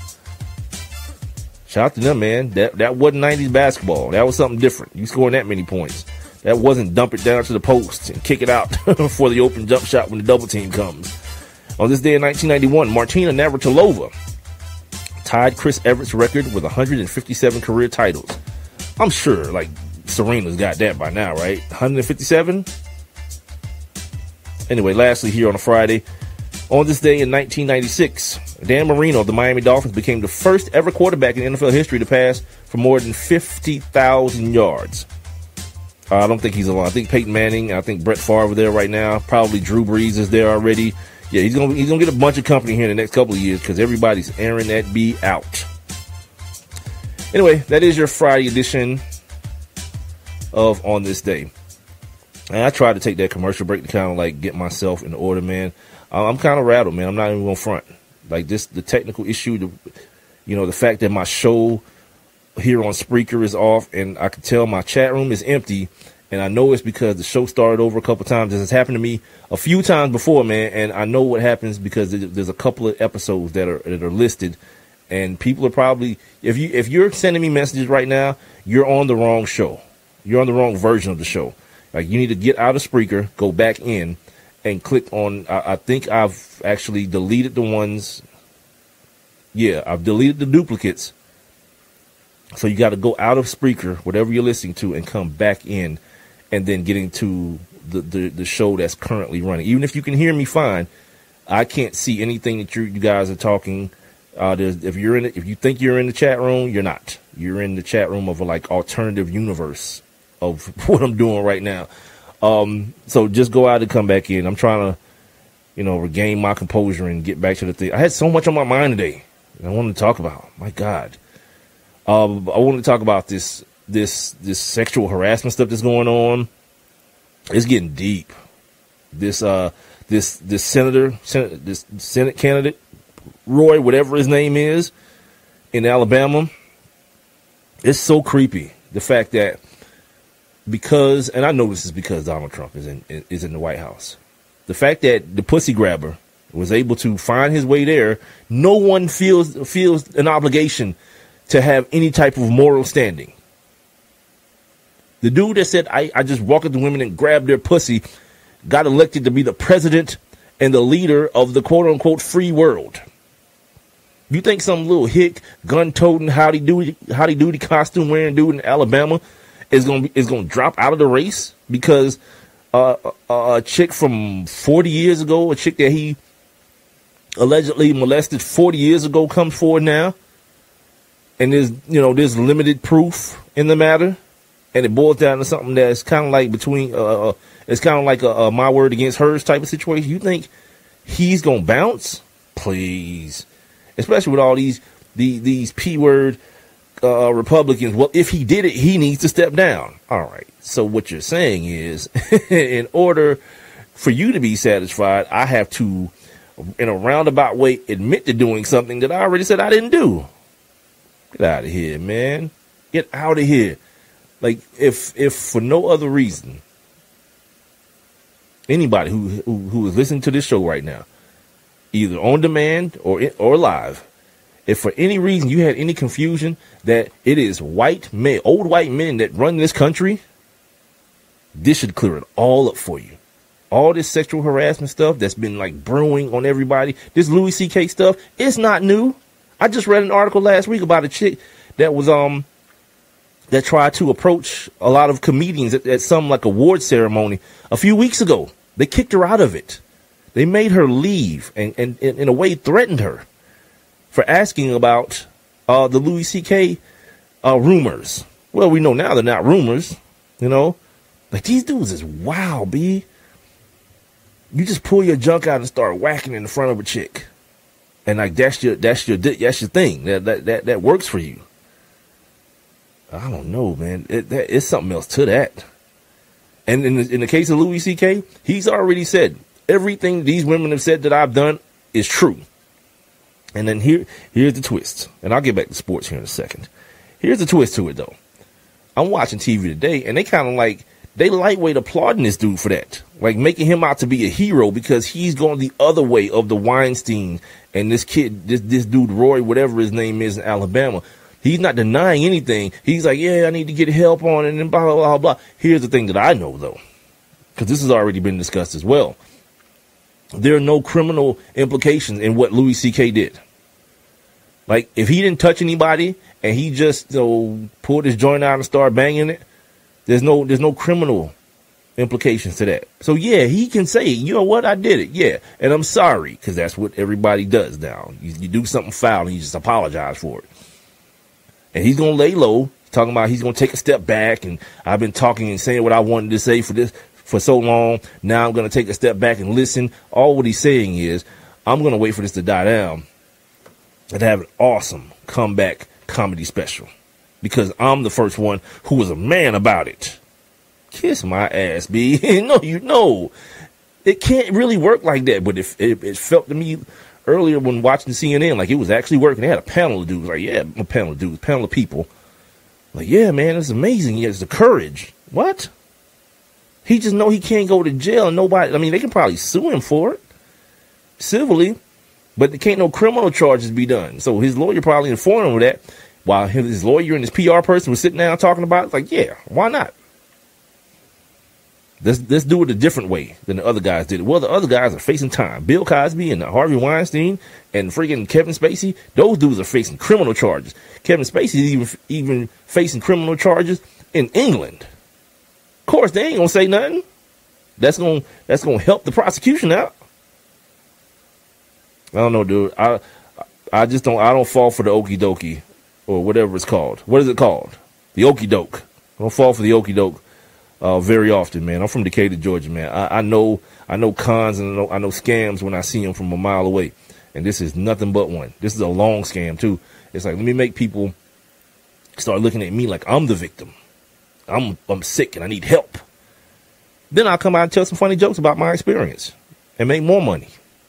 Shout out to them, man. That wasn't 90s basketball. That was something different. You scoring that many points. That wasn't dump it down to the post and kick it out for the open jump shot when the double team comes. On this day in 1991, Martina Navratilova tied Chris Everett's record with 157 career titles. I'm sure, Serena's got that by now, right? 157? Anyway, lastly, here on a Friday, on this day in 1996, Dan Marino of the Miami Dolphins became the first ever quarterback in NFL history to pass for more than 50,000 yards. I don't think he's alone. I think Peyton Manning, I think Brett Favre there right now. Probably Drew Brees is there already. Yeah, he's gonna get a bunch of company here in the next couple of years because everybody's airing that B out. Anyway, that is your Friday edition of On This Day. And I tried to take that commercial break to kind of get myself in order, man. I'm kind of rattled, man. I'm not even gonna front. The technical issue, the fact that my show here on Spreaker is off, and I can tell my chat room is empty, and I know it's because the show started over a couple times. This has happened to me a few times before, man, and I know what happens because there's a couple of episodes that are listed, and people are probably, if you're sending me messages right now, you're on the wrong show. You're on the wrong version of the show. You need to get out of Spreaker, go back in, and click on, I think I've actually deleted the ones. Yeah, I've deleted the duplicates. So you got to go out of Spreaker, whatever you're listening to, and come back in and then get into the show that's currently running. Even if you can hear me fine, I can't see anything that you guys are talking. If you think you're in the chat room, you're not. You're in the chat room of alternative universe of what I'm doing right now. So just go out and come back in. I'm trying to, regain my composure and get back to the thing. I had so much on my mind today that I wanted to talk about. My God. I want to talk about this sexual harassment stuff that's going on. It's getting deep. This Senate candidate, Roy, whatever his name is, in Alabama, it's so creepy. The fact that and I know this is because Donald Trump is in the White House. The fact that the pussy grabber was able to find his way there, no one feels an obligation to have any type of moral standing. The dude that said, I just walk up to women and grab their pussy, got elected to be the president and the leader of the quote unquote free world. You think some little hick, gun-toting, howdy doody costume wearing dude in Alabama is gonna drop out of the race because a chick from 40 years ago, a chick that he allegedly molested 40 years ago, comes forward now, and there's limited proof in the matter, and it boils down to something that's kind of like it's kind of like a my word against hers type of situation. You think he's gonna bounce? Please. Especially with all these P-word Republicans. Well, if he did it, he needs to step down. All right. So what you're saying is, in order for you to be satisfied, I have to, in a roundabout way, admit to doing something that I already said I didn't do. Get out of here, man. Get out of here. Like, if for no other reason, anybody who is listening to this show right now, either on demand or live, if for any reason you had any confusion that it is old white men that run this country, this should clear it all up for you. All this sexual harassment stuff that's been like brewing on everybody, this Louis C.K. stuff, it's not new. I just read an article last week about a chick that was that tried to approach a lot of comedians at some like award ceremony a few weeks ago. They kicked her out of it. They made her leave and in a way threatened her for asking about the Louis C.K. Rumors. Well, we know now they're not rumors, Like, these dudes is wow, B. You just pull your junk out and start whacking in the front of a chick. And like that's your thing. That works for you. I don't know, man. It's something else to that. And in the case of Louis C.K., he's already said everything these women have said that I've done is true. And then here's the twist. And I'll get back to sports here in a second. Here's the twist to it, though. I'm watching TV today, and they kind of like, they lightweight applauding this dude for that. Like, making him out to be a hero because he's going the other way of the Weinstein and this kid, this dude, Roy, whatever his name is in Alabama. He's not denying anything. He's like, yeah, I need to get help on it and blah, blah, blah, blah. Here's the thing that I know, though, because this has already been discussed as well. There are no criminal implications in what Louis C.K. did. Like, if he didn't touch anybody and he just pulled his joint out and started banging it, there's no criminal implications to that. So, yeah, he can say, you know what, I did it, yeah, and I'm sorry, because that's what everybody does now. You do something foul and you just apologize for it. And he's going to lay low, talking about he's going to take a step back, and I've been talking and saying what I wanted to say for so long. Now I'm going to take a step back and listen. All what he's saying is, I'm going to wait for this to die down and have an awesome comeback comedy special, because I'm the first one who was a man about it. Kiss my ass, B. No, it can't really work like that. But it felt to me earlier when watching CNN like it was actually working. They had a panel of dudes, like, yeah, a panel of dudes, panel of people. Like, yeah, man, it's amazing. He has the courage. What? He just know he can't go to jail and nobody, I mean, they can probably sue him for it civilly, but there can't no criminal charges be done. So his lawyer probably informed him of that, while his lawyer and his PR person was sitting down talking about it. It's like, yeah, why not? Let's do it a different way than the other guys did it. Well, the other guys are facing time. Bill Cosby and Harvey Weinstein and freaking Kevin Spacey, those dudes are facing criminal charges. Kevin Spacey is even facing criminal charges in England. Of course, they ain't gonna say nothing. That's gonna help the prosecution out. I don't know, dude. I just don't. I don't fall for the okie dokie or whatever it's called. What is it called? The okie doke. I don't fall for the okie doke very often, man. I'm from Decatur, Georgia, man. I know cons and I know scams when I see them from a mile away, and this is nothing but one. This is a long scam too. It's like, let me make people start looking at me like I'm the victim. I'm sick and I need help. Then I'll come out and tell some funny jokes about my experience and make more money.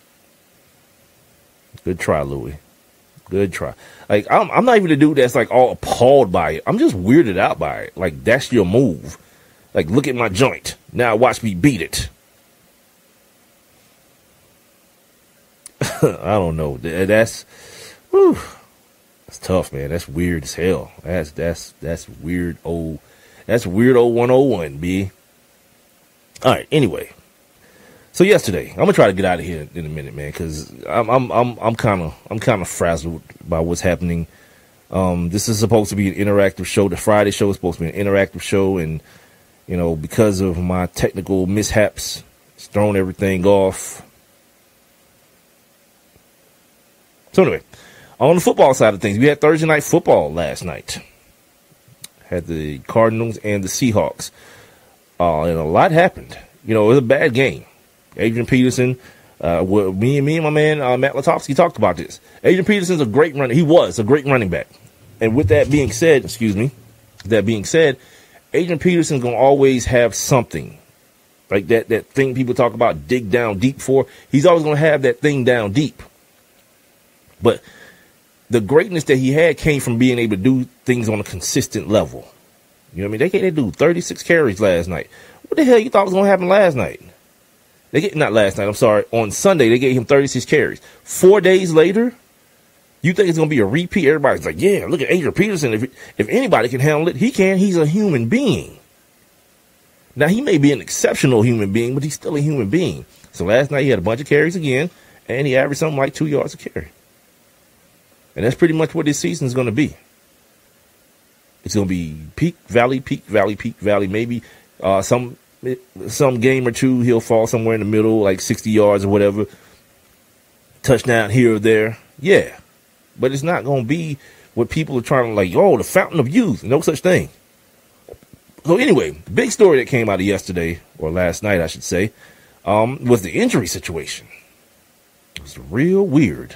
Good try, Louis. Good try. Like, I'm not even the dude that's like all appalled by it. I'm just weirded out by it. Like, that's your move. Like, look at my joint. Now watch me beat it. I don't know. That's tough, man. That's weird as hell. That's weird old 101, B. All right, anyway. So yesterday, I'm gonna try to get out of here in a minute, man, because I'm kind of frazzled by what's happening. This is supposed to be an interactive show. The Friday show is supposed to be an interactive show, and because of my technical mishaps, it's thrown everything off. So anyway, on the football side of things, we had Thursday night football last night. Had the Cardinals and the Seahawks, and a lot happened. It was a bad game. Adrian Peterson, me and my man Matt Latofsky talked about this. Adrian Peterson's a great runner. He was a great running back. And with that being said, Adrian Peterson's going to always have something. Like that thing people talk about, dig down deep for. He's always going to have that thing down deep. But the greatness that he had came from being able to do things on a consistent level. You know what I mean? They do 36 carries last night. What the hell you thought was going to happen last night? On Sunday, they gave him 36 carries. 4 days later, you think it's going to be a repeat? Everybody's like, yeah, look at Adrian Peterson. If anybody can handle it, he can. He's a human being. Now, he may be an exceptional human being, but he's still a human being. So last night, he had a bunch of carries again, and he averaged something like 2 yards a carry. And that's pretty much what this season is going to be. It's going to be peak, valley, peak, valley, peak, valley. Maybe some game or two, he'll fall somewhere in the middle, like 60 yards or whatever. Touchdown here or there. Yeah. But it's not going to be what people are trying to the fountain of youth. No such thing. So anyway, the big story that came out of yesterday, or last night, I should say, was the injury situation. It was real weird.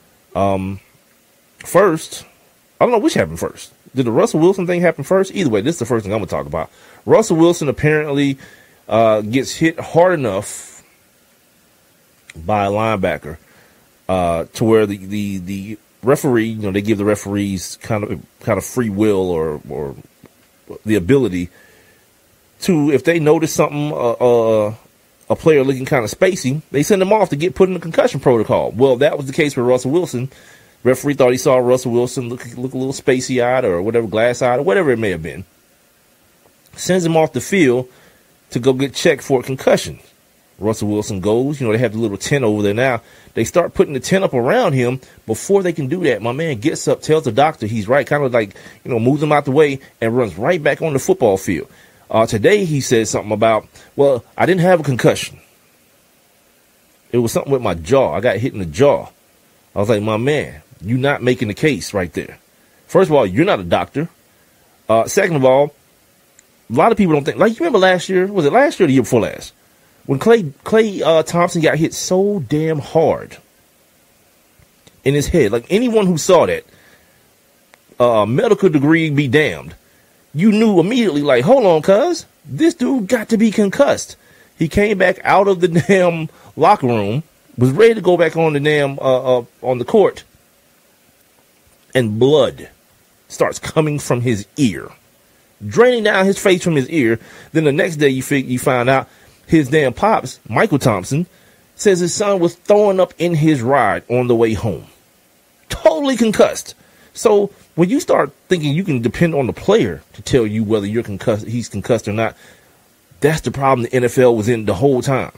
First, I don't know which happened first. Did the Russell Wilson thing happen first? Either way, this is the first thing I'm going to talk about. Russell Wilson apparently gets hit hard enough by a linebacker to where the referee, they give the referees kind of free will or the ability to, if they notice something, a player looking kind of spacey, they send him off to get put in the concussion protocol. Well, that was the case with Russell Wilson. Referee thought he saw Russell Wilson look a little spacey-eyed or whatever, glass-eyed or whatever it may have been. Sends him off the field to go get checked for a concussion. Russell Wilson goes, they have the little tent over there now. They start putting the tent up around him. Before they can do that, my man gets up, tells the doctor he's right, kind of like, moves him out the way and runs right back on the football field. Today he said something about, well, I didn't have a concussion. It was something with my jaw. I got hit in the jaw. I was like, my man, you're not making the case right there. First of all, you're not a doctor. Second of all, a lot of people don't think, like, you remember last year, was it last year or the year before last? When Clay Thompson got hit so damn hard in his head, like anyone who saw that, medical degree be damned, you knew immediately, like, hold on, cuz, this dude got to be concussed. He came back out of the damn locker room, was ready to go back on the damn, on the court, and blood starts coming from his ear, draining down his face from his ear. Then the next day you find out his damn pops, Michael Thompson, says his son was throwing up in his ride on the way home. Totally concussed. So when you start thinking you can depend on the player to tell you whether he's concussed or not, that's the problem the NFL was in the whole time.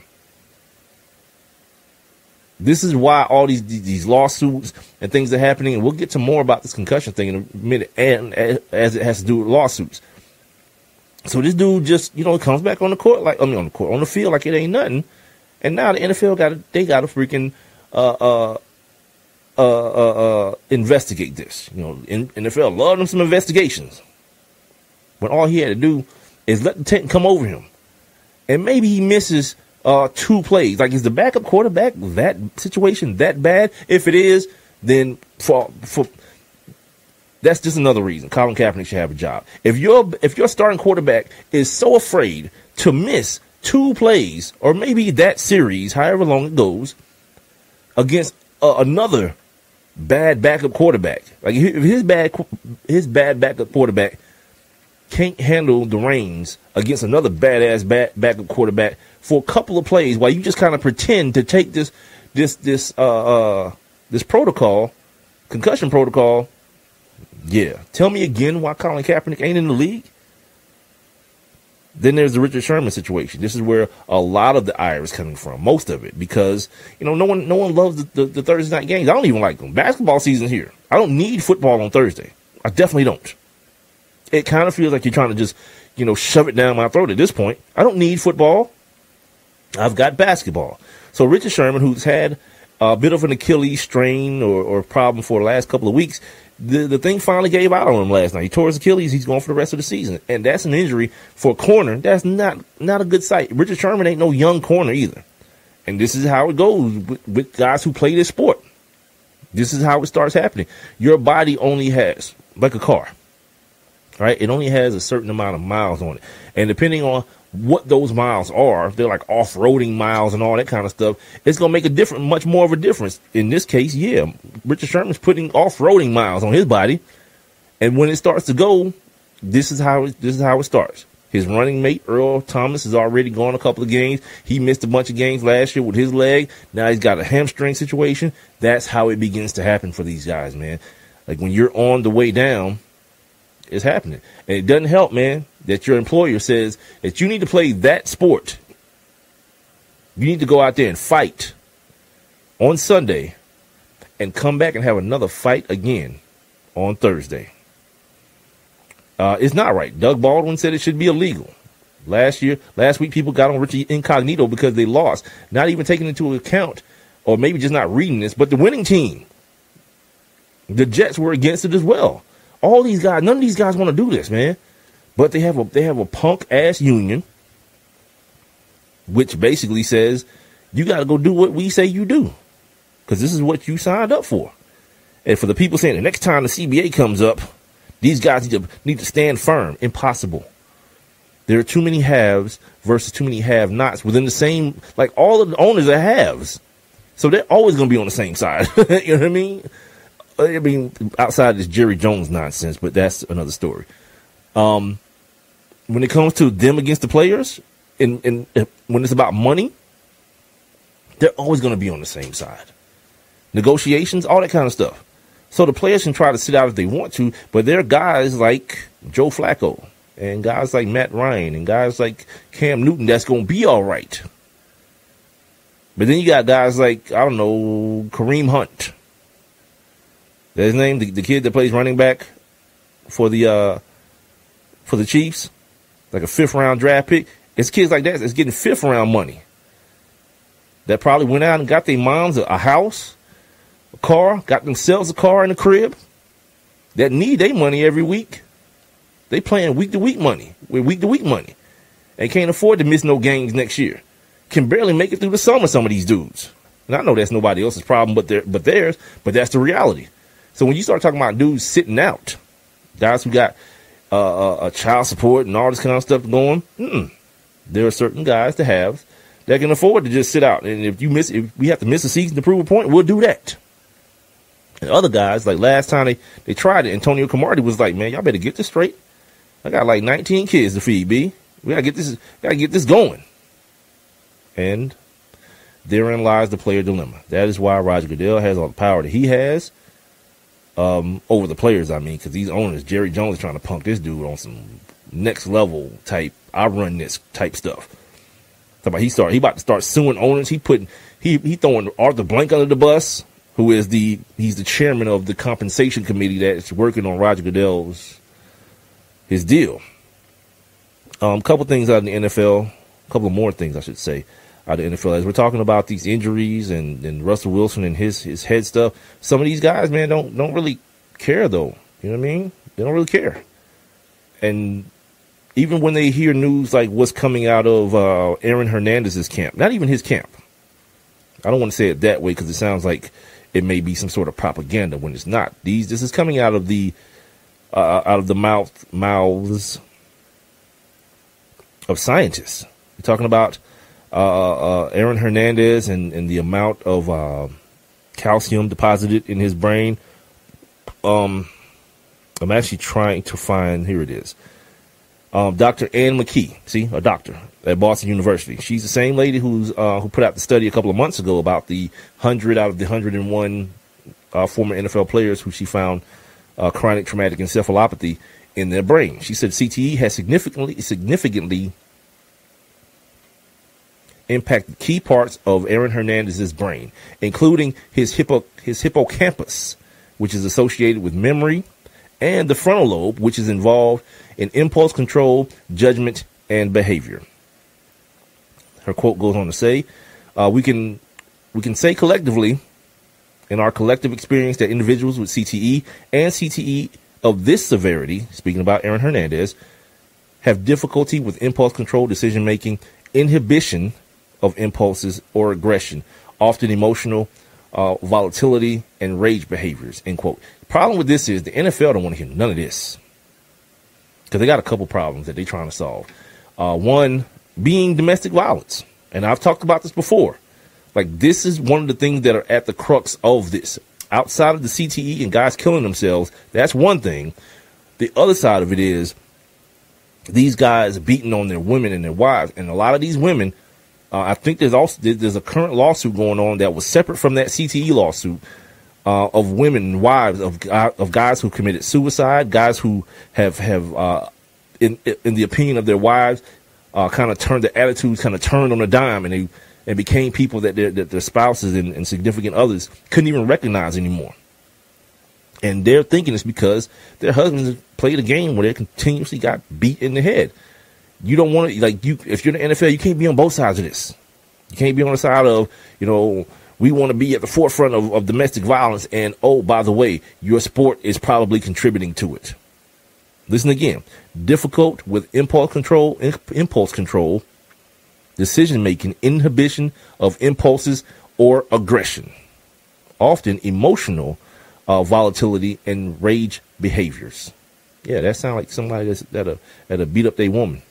This is why all these lawsuits and things are happening, and we'll get to more about this concussion thing in a minute, and as it has to do with lawsuits. So this dude just, comes back on the court, on the field like it ain't nothing, and now the NFL got to freaking investigate this. NFL love them some investigations, but all he had to do is let the tent come over him, and maybe he misses 2 plays. Like, is the backup quarterback that situation that bad? If it is, then for that's just another reason Colin Kaepernick should have a job. If your starting quarterback is so afraid to miss 2 plays, or maybe that series, however long it goes, against another bad backup quarterback, like if his bad backup quarterback can't handle the reins against another badass backup quarterback for a couple of plays, while you just kind of pretend to take this protocol, concussion protocol. Yeah, tell me again why Colin Kaepernick ain't in the league. Then there's the Richard Sherman situation. This is where a lot of the ire is coming from, most of it, because no one loves the Thursday night games. I don't even like them. Basketball season's here. I don't need football on Thursday. I definitely don't. It kind of feels like you're trying to just shove it down my throat at this point. I don't need football. I've got basketball. So Richard Sherman, who's had a bit of an Achilles strain or problem for the last couple of weeks, the thing finally gave out on him last night. He tore his Achilles. He's going for the rest of the season. And that's an injury for a corner. That's not a good sight. Richard Sherman ain't no young corner either. And this is how it goes with guys who play this sport. This is how it starts happening. Your body only has, like a car, right? It only has a certain amount of miles on it. And depending on what those miles are, if they're like off-roading miles and all that kind of stuff, it's going to make much more of a difference. In this case, yeah, Richard Sherman's putting off-roading miles on his body. And when it starts to go, this is how it starts. His running mate, Earl Thomas, has already gone a couple of games. He missed a bunch of games last year with his leg. Now he's got a hamstring situation. That's how it begins to happen for these guys, man. Like when you're on the way down, it's happening. And it doesn't help, man, that your employer says that you need to play that sport. You need to go out there and fight on Sunday and come back and have another fight again on Thursday. It's not right. Doug Baldwin said it should be illegal. Last week, people got on Richie Incognito because they lost, not even taking into account, or maybe just not reading this, but the winning team. The Jets were against it as well. All these guys, none of these guys want to do this, man. But they have a punk ass union, which basically says you got to go do what we say you do, because this is what you signed up for. And for the people saying the next time the CBA comes up, these guys need to stand firm. Impossible. There are too many haves versus too many have-nots within the same. Like all of the owners are haves, so they're always going to be on the same side. You know what I mean? I mean, outside this Jerry Jones nonsense, but that's another story. When it comes to them against the players, and when it's about money, they're always going to be on the same side. Negotiations, all that kind of stuff. So the players can try to sit out if they want to, but there are guys like Joe Flacco and guys like Matt Ryan and guys like Cam Newton that's going to be all right. But then you got guys like, I don't know, Kareem Hunt. That's his name, the kid that plays running back for the Chiefs, like a 5th-round draft pick. It's kids like that that's getting 5th-round money. That probably went out and got their moms a house, a car, got themselves a car in the crib, that need their money every week. They playing week-to-week money, with week-to-week money. They can't afford to miss no games next year. Can barely make it through the summer, some of these dudes. And I know that's nobody else's problem but theirs, but that's the reality. So when you start talking about dudes sitting out, guys who got a child support and all this kind of stuff going, there are certain guys that can afford to just sit out. And if we have to miss a season to prove a point, we'll do that. And other guys, like last time they tried it, Antonio Cromartie was like, man, y'all better get this straight. I got like 19 kids to feed, B. We gotta get this going. And therein lies the player dilemma. That is why Roger Goodell has all the power that he has. Over the players, I mean, because these owners, Jerry Jones is trying to punk this dude on some next level type, I run this type stuff. He about to start suing owners. He throwing Arthur Blank under the bus, who is he's the chairman of the compensation committee that's working on Roger Goodell's his deal. Couple things out of the NFL, a couple of more things I should say out of the NFL as we're talking about these injuries and Russell Wilson and his head stuff. Some of these guys, man, don't really care though. You know what I mean? They don't really care. And even when they hear news like what's coming out of Aaron Hernandez's camp, not even his camp. I don't want to say it that way because it sounds like it may be some sort of propaganda when it's not. This is coming out of the mouths of scientists. We're talking about Aaron Hernandez and the amount of calcium deposited in his brain. I'm actually trying to find, here it is. Dr. Ann McKee, see, a doctor at Boston University. She's the same lady who put out the study a couple of months ago about the 100 out of the 101 former NFL players who she found chronic traumatic encephalopathy in their brain. She said CTE has significantly impacted key parts of Aaron Hernandez's brain, including his hippocampus, which is associated with memory, and the frontal lobe, which is involved in impulse control, judgment, and behavior. Her quote goes on to say, we can say collectively, in our collective experience, that individuals with CTE and CTE of this severity, speaking about Aaron Hernandez, have difficulty with impulse control, decision making, inhibition of impulses or aggression, often emotional volatility and rage behaviors, end quote. The problem with this is the NFL don't want to hear none of this because they got a couple problems that they're trying to solve. One being domestic violence. And I've talked about this before. Like, this is one of the things that are at the crux of this. Outside of the CTE and guys killing themselves, that's one thing. The other side of it is these guys beating on their women and their wives. And a lot of these women, I think there's a current lawsuit going on that was separate from that CTE lawsuit of women and wives of guys who committed suicide, guys who have in the opinion of their wives, kind of turned their attitudes, kind of turned on a dime, and became people that their spouses and significant others couldn't even recognize anymore. And they're thinking it's because their husbands played a game where they continuously got beat in the head. You don't want to, if you're in the NFL, you can't be on both sides of this. You can't be on the side of, we want to be at the forefront of domestic violence. And, oh, by the way, your sport is probably contributing to it. Listen again. Difficult with impulse control, decision-making, inhibition of impulses or aggression. Often emotional volatility and rage behaviors. Yeah, that sounds like somebody that'll beat up their woman.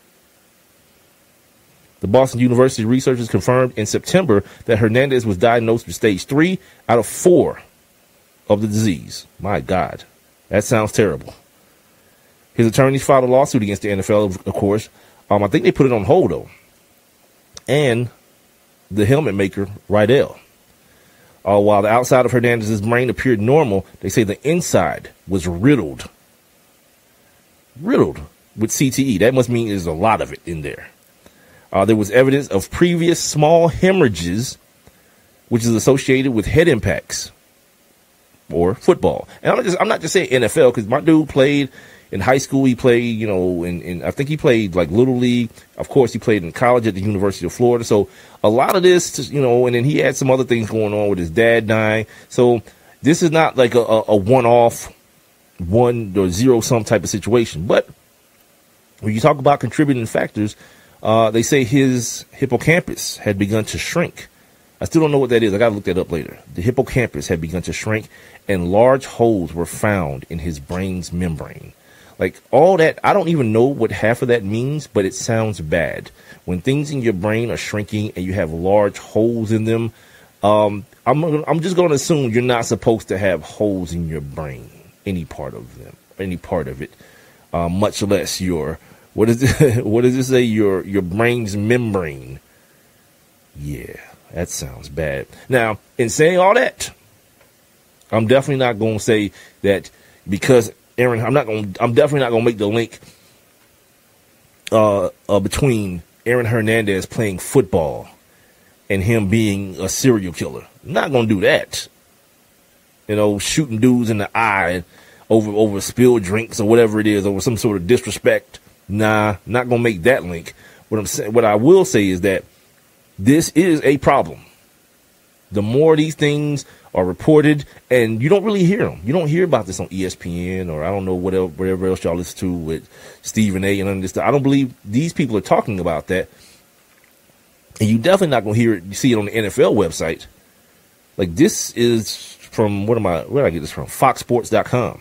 The Boston University researchers confirmed in September that Hernandez was diagnosed with stage 3 out of 4 of the disease. My God, that sounds terrible. His attorneys filed a lawsuit against the NFL, of course. I think they put it on hold, though. And the helmet maker, Rydell. While the outside of Hernandez's brain appeared normal, they say the inside was riddled with CTE. That must mean there's a lot of it in there. There was evidence of previous small hemorrhages, which is associated with head impacts or football. And I'm not just saying NFL, because my dude played in high school. He played, and I think he played like Little League. Of course, he played in college at the University of Florida. So a lot of this, and then he had some other things going on with his dad dying. So this is not like a one-off, 1 or 0-sum type of situation. But when you talk about contributing factors, they say his hippocampus had begun to shrink. I still don't know what that is. I got to look that up later. The hippocampus had begun to shrink, and large holes were found in his brain's membrane. Like, all that, I don't even know what half of that means, but it sounds bad. When things in your brain are shrinking and you have large holes in them, I'm just going to assume you're not supposed to have holes in your brain, any part of it, much less your, what does it say? Your brain's membrane. Yeah, that sounds bad. Now, in saying all that, I'm definitely not going to say that because Aaron, I'm definitely not going to make the link between Aaron Hernandez playing football and him being a serial killer. I'm not going to do that. Shooting dudes in the eye over spilled drinks or whatever it is, over some sort of disrespect. Nah, not going to make that link. What I will say is that this is a problem. The more these things are reported, and you don't really hear them. You don't hear about this on ESPN or I don't know whatever else y'all listen to with Stephen A. and this stuff. I don't believe these people are talking about that. And you definitely not going to hear it. You see it on the NFL website. Like, this is from, where did I get this from? FoxSports.com.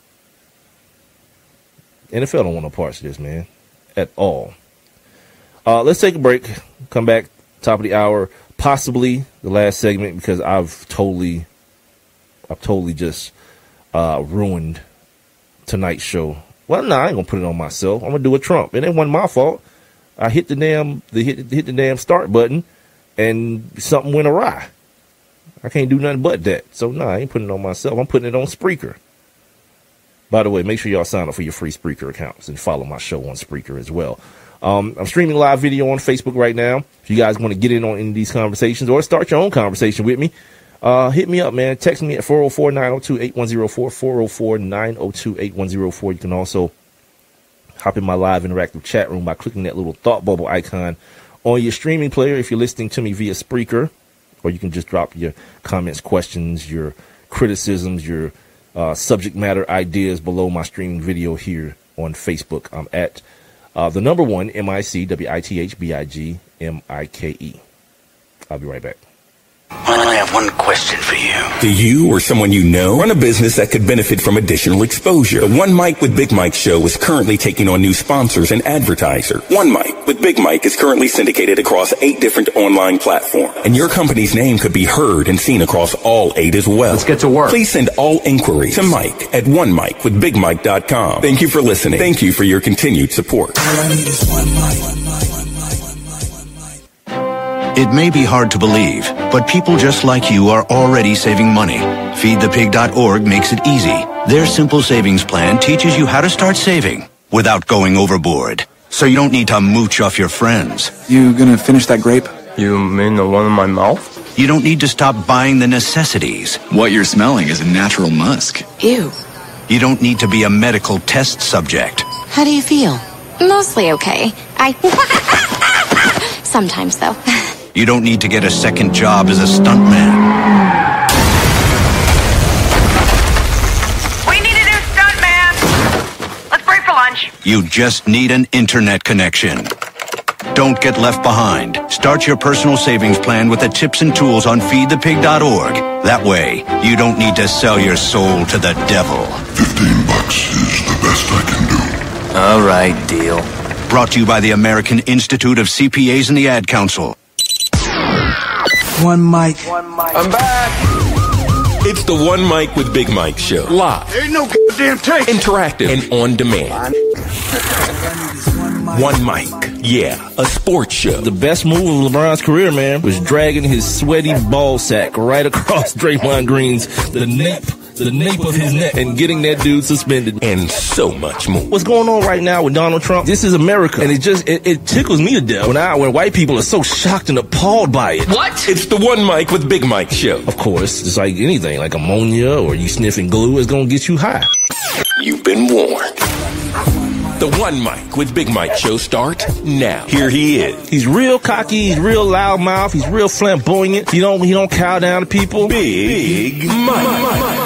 NFL don't want no parts of this, man, at all. Let's take a break. Come back, top of the hour. Possibly the last segment, because I've totally just ruined tonight's show. Well, no, I ain't gonna put it on myself. I'm gonna do a Trump. It ain't my fault. I hit the damn start button, and something went awry. I can't do nothing but that. So no, I ain't putting it on myself. I'm putting it on Spreaker. By the way, make sure y'all sign up for your free Spreaker accounts and follow my show on Spreaker as well. I'm streaming live video on Facebook right now. If you guys want to get in on any of these conversations or start your own conversation with me, hit me up, man. Text me at 404-902-8104, 404-902-8104. You can also hop in my live interactive chat room by clicking that little thought bubble icon on your streaming player if you're listening to me via Spreaker, or you can just drop your comments, questions, your criticisms, your subject matter ideas below my streaming video here on Facebook. I'm at the number 1 MICWITHBIGMIKE. I'll be right back. I have one question for you. Do you or someone you know run a business that could benefit from additional exposure? The One Mic with Big Mike show is currently taking on new sponsors and advertiser. One Mic with Big Mike is currently syndicated across 8 different online platforms, and your company's name could be heard and seen across all 8 as well. Let's get to work. Please send all inquiries to Mike at onemicwithbigmike.com. Thank you for listening. Thank you for your continued support. All I need is one mic. It may be hard to believe, but people just like you are already saving money. FeedThePig.org makes it easy. Their simple savings plan teaches you how to start saving without going overboard. So you don't need to mooch off your friends. You gonna finish that grape? You mean the one in my mouth? You don't need to stop buying the necessities. What you're smelling is a natural musk. Ew. You don't need to be a medical test subject. How do you feel? Mostly okay. Sometimes, though. You don't need to get a second job as a stuntman. We need a new stuntman. Let's break for lunch. You just need an internet connection. Don't get left behind. Start your personal savings plan with the tips and tools on feedthepig.org. That way, you don't need to sell your soul to the devil. $15 is the best I can do. All right, deal. Brought to you by the American Institute of CPAs and the Ad Council. One mic. I'm back. It's the One Mic with Big Mike show. Live, Ain't no goddamn tape. interactive, and on demand. One Mic. Yeah, a sports show. The best move of LeBron's career, man, was dragging his sweaty ball sack right across Draymond Green's the nape of his neck and getting that dude suspended. And so much more. What's going on right now with Donald Trump? This is America, and it tickles me to death when white people are so shocked and appalled by it. What? It's the One Mic with Big Mike show. Of course, it's like anything, like ammonia or you sniffing glue is gonna get you high. You've been warned. The One Mic with Big Mike show starts now. Here he is. He's real cocky, he's real loudmouth, he's real flamboyant. He don't cow down to people. Big Mike.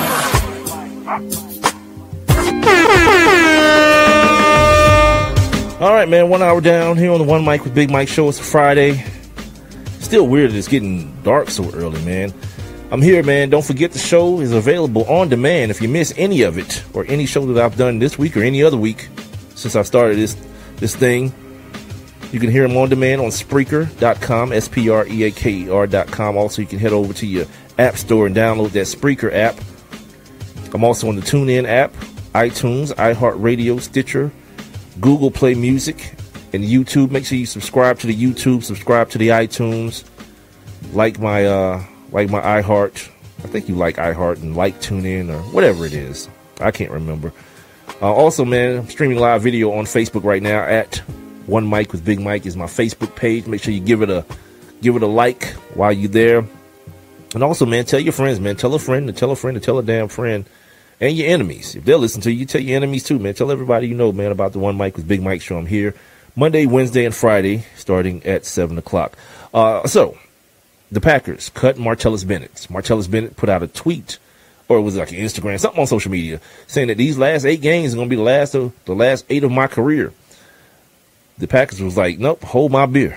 All right, man, 1 hour down here on the One Mic with Big Mike show. It's a Friday. Still weird that it's getting dark so early, man. I'm here, man. Don't forget the show is available on demand. If you miss any of it or any show that I've done this week or any other week since I started this thing, you can hear them on demand on Spreaker.com, Spreaker.com. Also, you can head over to your app store and download that Spreaker app. I'm also on the TuneIn app, iTunes, iHeartRadio, Stitcher, Google Play Music, and YouTube. Make sure you subscribe to the YouTube, subscribe to the iTunes, like my iHeart. I think you like iHeart and like TuneIn or whatever it is. I can't remember. Also, man, I'm streaming live video on Facebook right now at One Mic with Big Mike is my Facebook page. Make sure you give it a like while you're there. And also, man, tell your friends, man. Tell a friend to tell a friend to tell a damn friend. And your enemies. If they'll listen to you, tell your enemies too, man. Tell everybody you know, man, about the One Mic with Big Mike show. I'm here Monday, Wednesday, and Friday, starting at 7 o'clock. So, the Packers cut Martellus Bennett. Martellus Bennett put out a tweet, or it was like an Instagram, something on social media, saying that these last 8 games are going to be the last 8 of my career. The Packers was like, nope, hold my beer.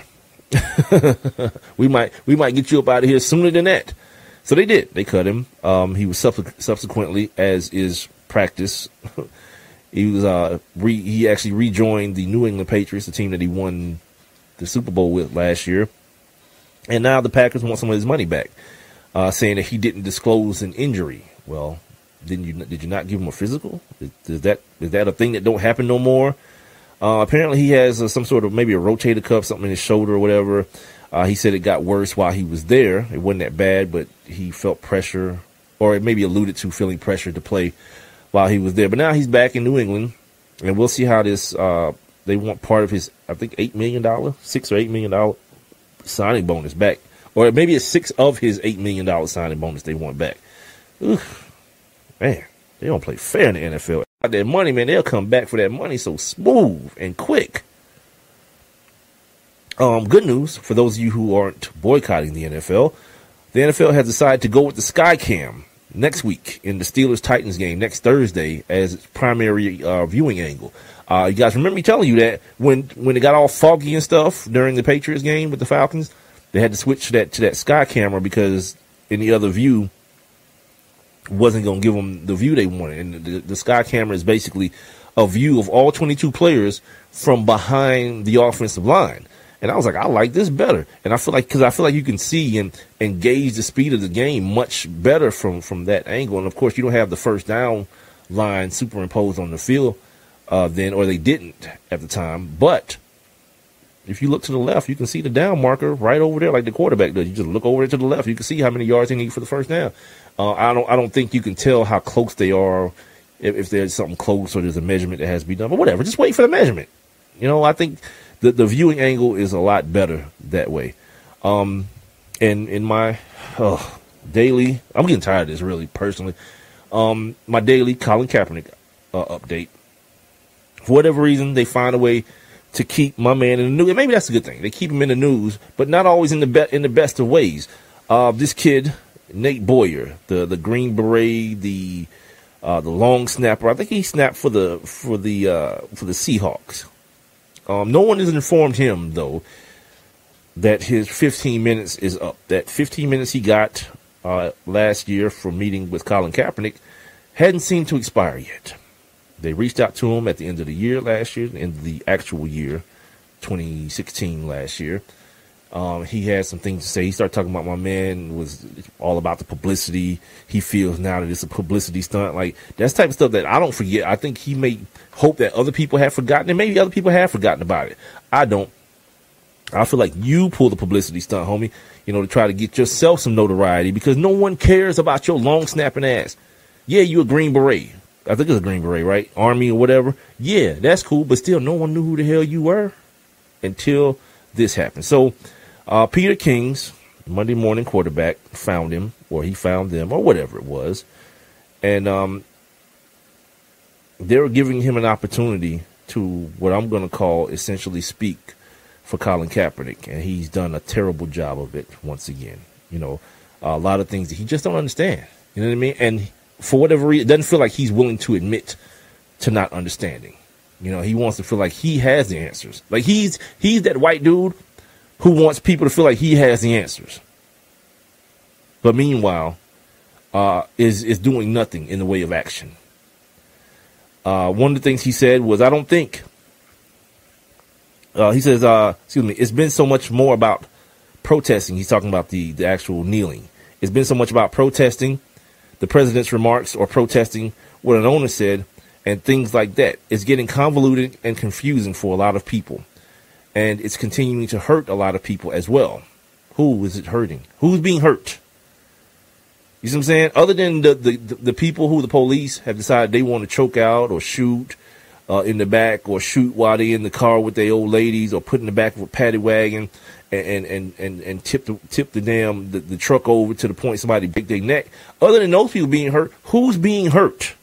we might get you up out of here sooner than that. So they did. They cut him. He was subsequently, as is practice, he actually rejoined the New England Patriots, the team that he won the Super Bowl with last year. And now the Packers want some of his money back, saying that he didn't disclose an injury. Well, did you not give him a physical? Is that a thing that don't happen no more? Apparently he has some sort of maybe a rotator cuff, something in his shoulder or whatever. He said it got worse while he was there. It wasn't that bad, but he felt pressure, or it maybe alluded to feeling pressure to play while he was there. But now he's back in New England, and we'll see how this they want part of his, I think, $6 or $8 million signing bonus back. Or maybe it's 6 of his $8 million signing bonus they want back. Oof, man, they don't play fair in the NFL. That money, man, they'll come back for that money so smooth and quick. Good news for those of you who aren't boycotting the NFL. The NFL has decided to go with the Skycam next week in the Steelers-Titans game next Thursday as its primary viewing angle. You guys remember me telling you that when it got all foggy and stuff during the Patriots game with the Falcons, they had to switch to that Sky camera because any other view wasn't going to give them the view they wanted. And the Sky camera is basically a view of all 22 players from behind the offensive line. And I was like, I like this better. And I feel like you can see and gauge the speed of the game much better from that angle. And of course, you don't have the first down line superimposed on the field then, or they didn't at the time. But if you look to the left, you can see the down marker right over there, like the quarterback does. You just look over there to the left. You can see how many yards they need for the first down. I don't think you can tell how close they are if there's something close or there's a measurement that has to be done. But whatever, just wait for the measurement. I think the viewing angle is a lot better that way. And in my daily, I'm getting tired of this really personally. My daily Colin Kaepernick update. For whatever reason, they find a way to keep my man in the news. And maybe that's a good thing. They keep him in the news, but not always in the best of ways. This kid, Nate Boyer, the Green Beret, the long snapper. I think he snapped for the Seahawks. No one has informed him though that his 15 minutes is up. That 15 minutes he got last year for meeting with Colin Kaepernick hadn't seemed to expire yet. They reached out to him at the end of the year last year, in the actual year, 2016 last year. He had some things to say. He started talking about my man was all about the publicity. He feels now that it's a publicity stunt. Like, that's the type of stuff that I don't forget. I think he may hope that other people have forgotten, and maybe other people have forgotten about it. I don't. I feel like you pull the publicity stunt, homie, to try to get yourself some notoriety because no one cares about your long snapping ass. Yeah, you a Green Beret. I think it's a Green Beret, right? Army or whatever. Yeah, that's cool, but still no one knew who the hell you were until this happened. So, Peter King's Monday morning quarterback found him, or he found them, or whatever it was. And they were giving him an opportunity to what I'm going to call essentially speak for Colin Kaepernick. And he's done a terrible job of it once again. A lot of things that he just don't understand. You know what I mean? And for whatever reason, it doesn't feel like he's willing to admit to not understanding. He wants to feel like he has the answers. Like he's that white dude who wants people to feel like he has the answers. But meanwhile, is doing nothing in the way of action. One of the things he said was, I don't think, he says, it's been so much more about protesting. He's talking about the actual kneeling. It's been so much about protesting the president's remarks or protesting what an owner said and things like that. It's getting convoluted and confusing for a lot of people. And it's continuing to hurt a lot of people as well. Who is it hurting? Who's being hurt? You see what I'm saying? Other than the people who the police have decided they want to choke out or shoot in the back or shoot while they're in the car with their old ladies or put in the back of a paddy wagon and tip the damn the truck over to the point somebody break their neck. Other than those people being hurt, who's being hurt?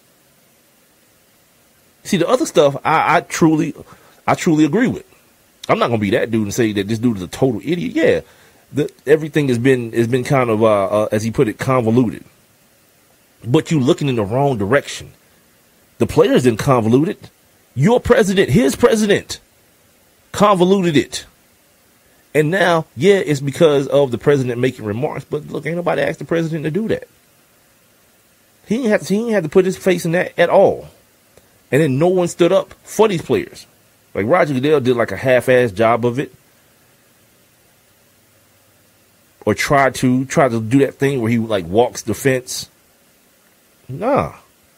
See, the other stuff I truly agree with. I'm not gonna be that dude and say that this dude is a total idiot. Yeah, everything has been kind of as he put it, convoluted. But you looking in the wrong direction. The players didn't convolute it. Your president, his president, convoluted it. And now, yeah, it's because of the president making remarks. But look, ain't nobody asked the president to do that. He didn't have to put his face in that at all. And then no one stood up for these players. Like Roger Goodell did like a half-assed job of it. Or try to do that thing where he like walks the fence. Nah.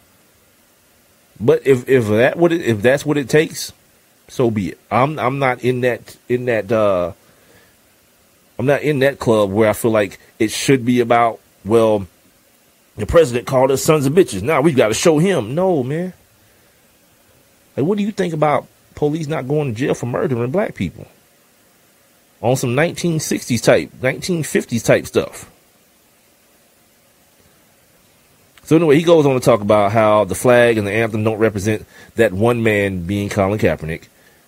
But if that's what it takes, so be it. I'm not in that I'm not in that club where I feel like it should be about, well, the president called us sons of bitches. Now we've got to show him. No, man. Like, what do you think about police not going to jail for murdering black people on some 1950s type stuff. So anyway, he goes on to talk about how the flag and the anthem don't represent that one man being Colin Kaepernick.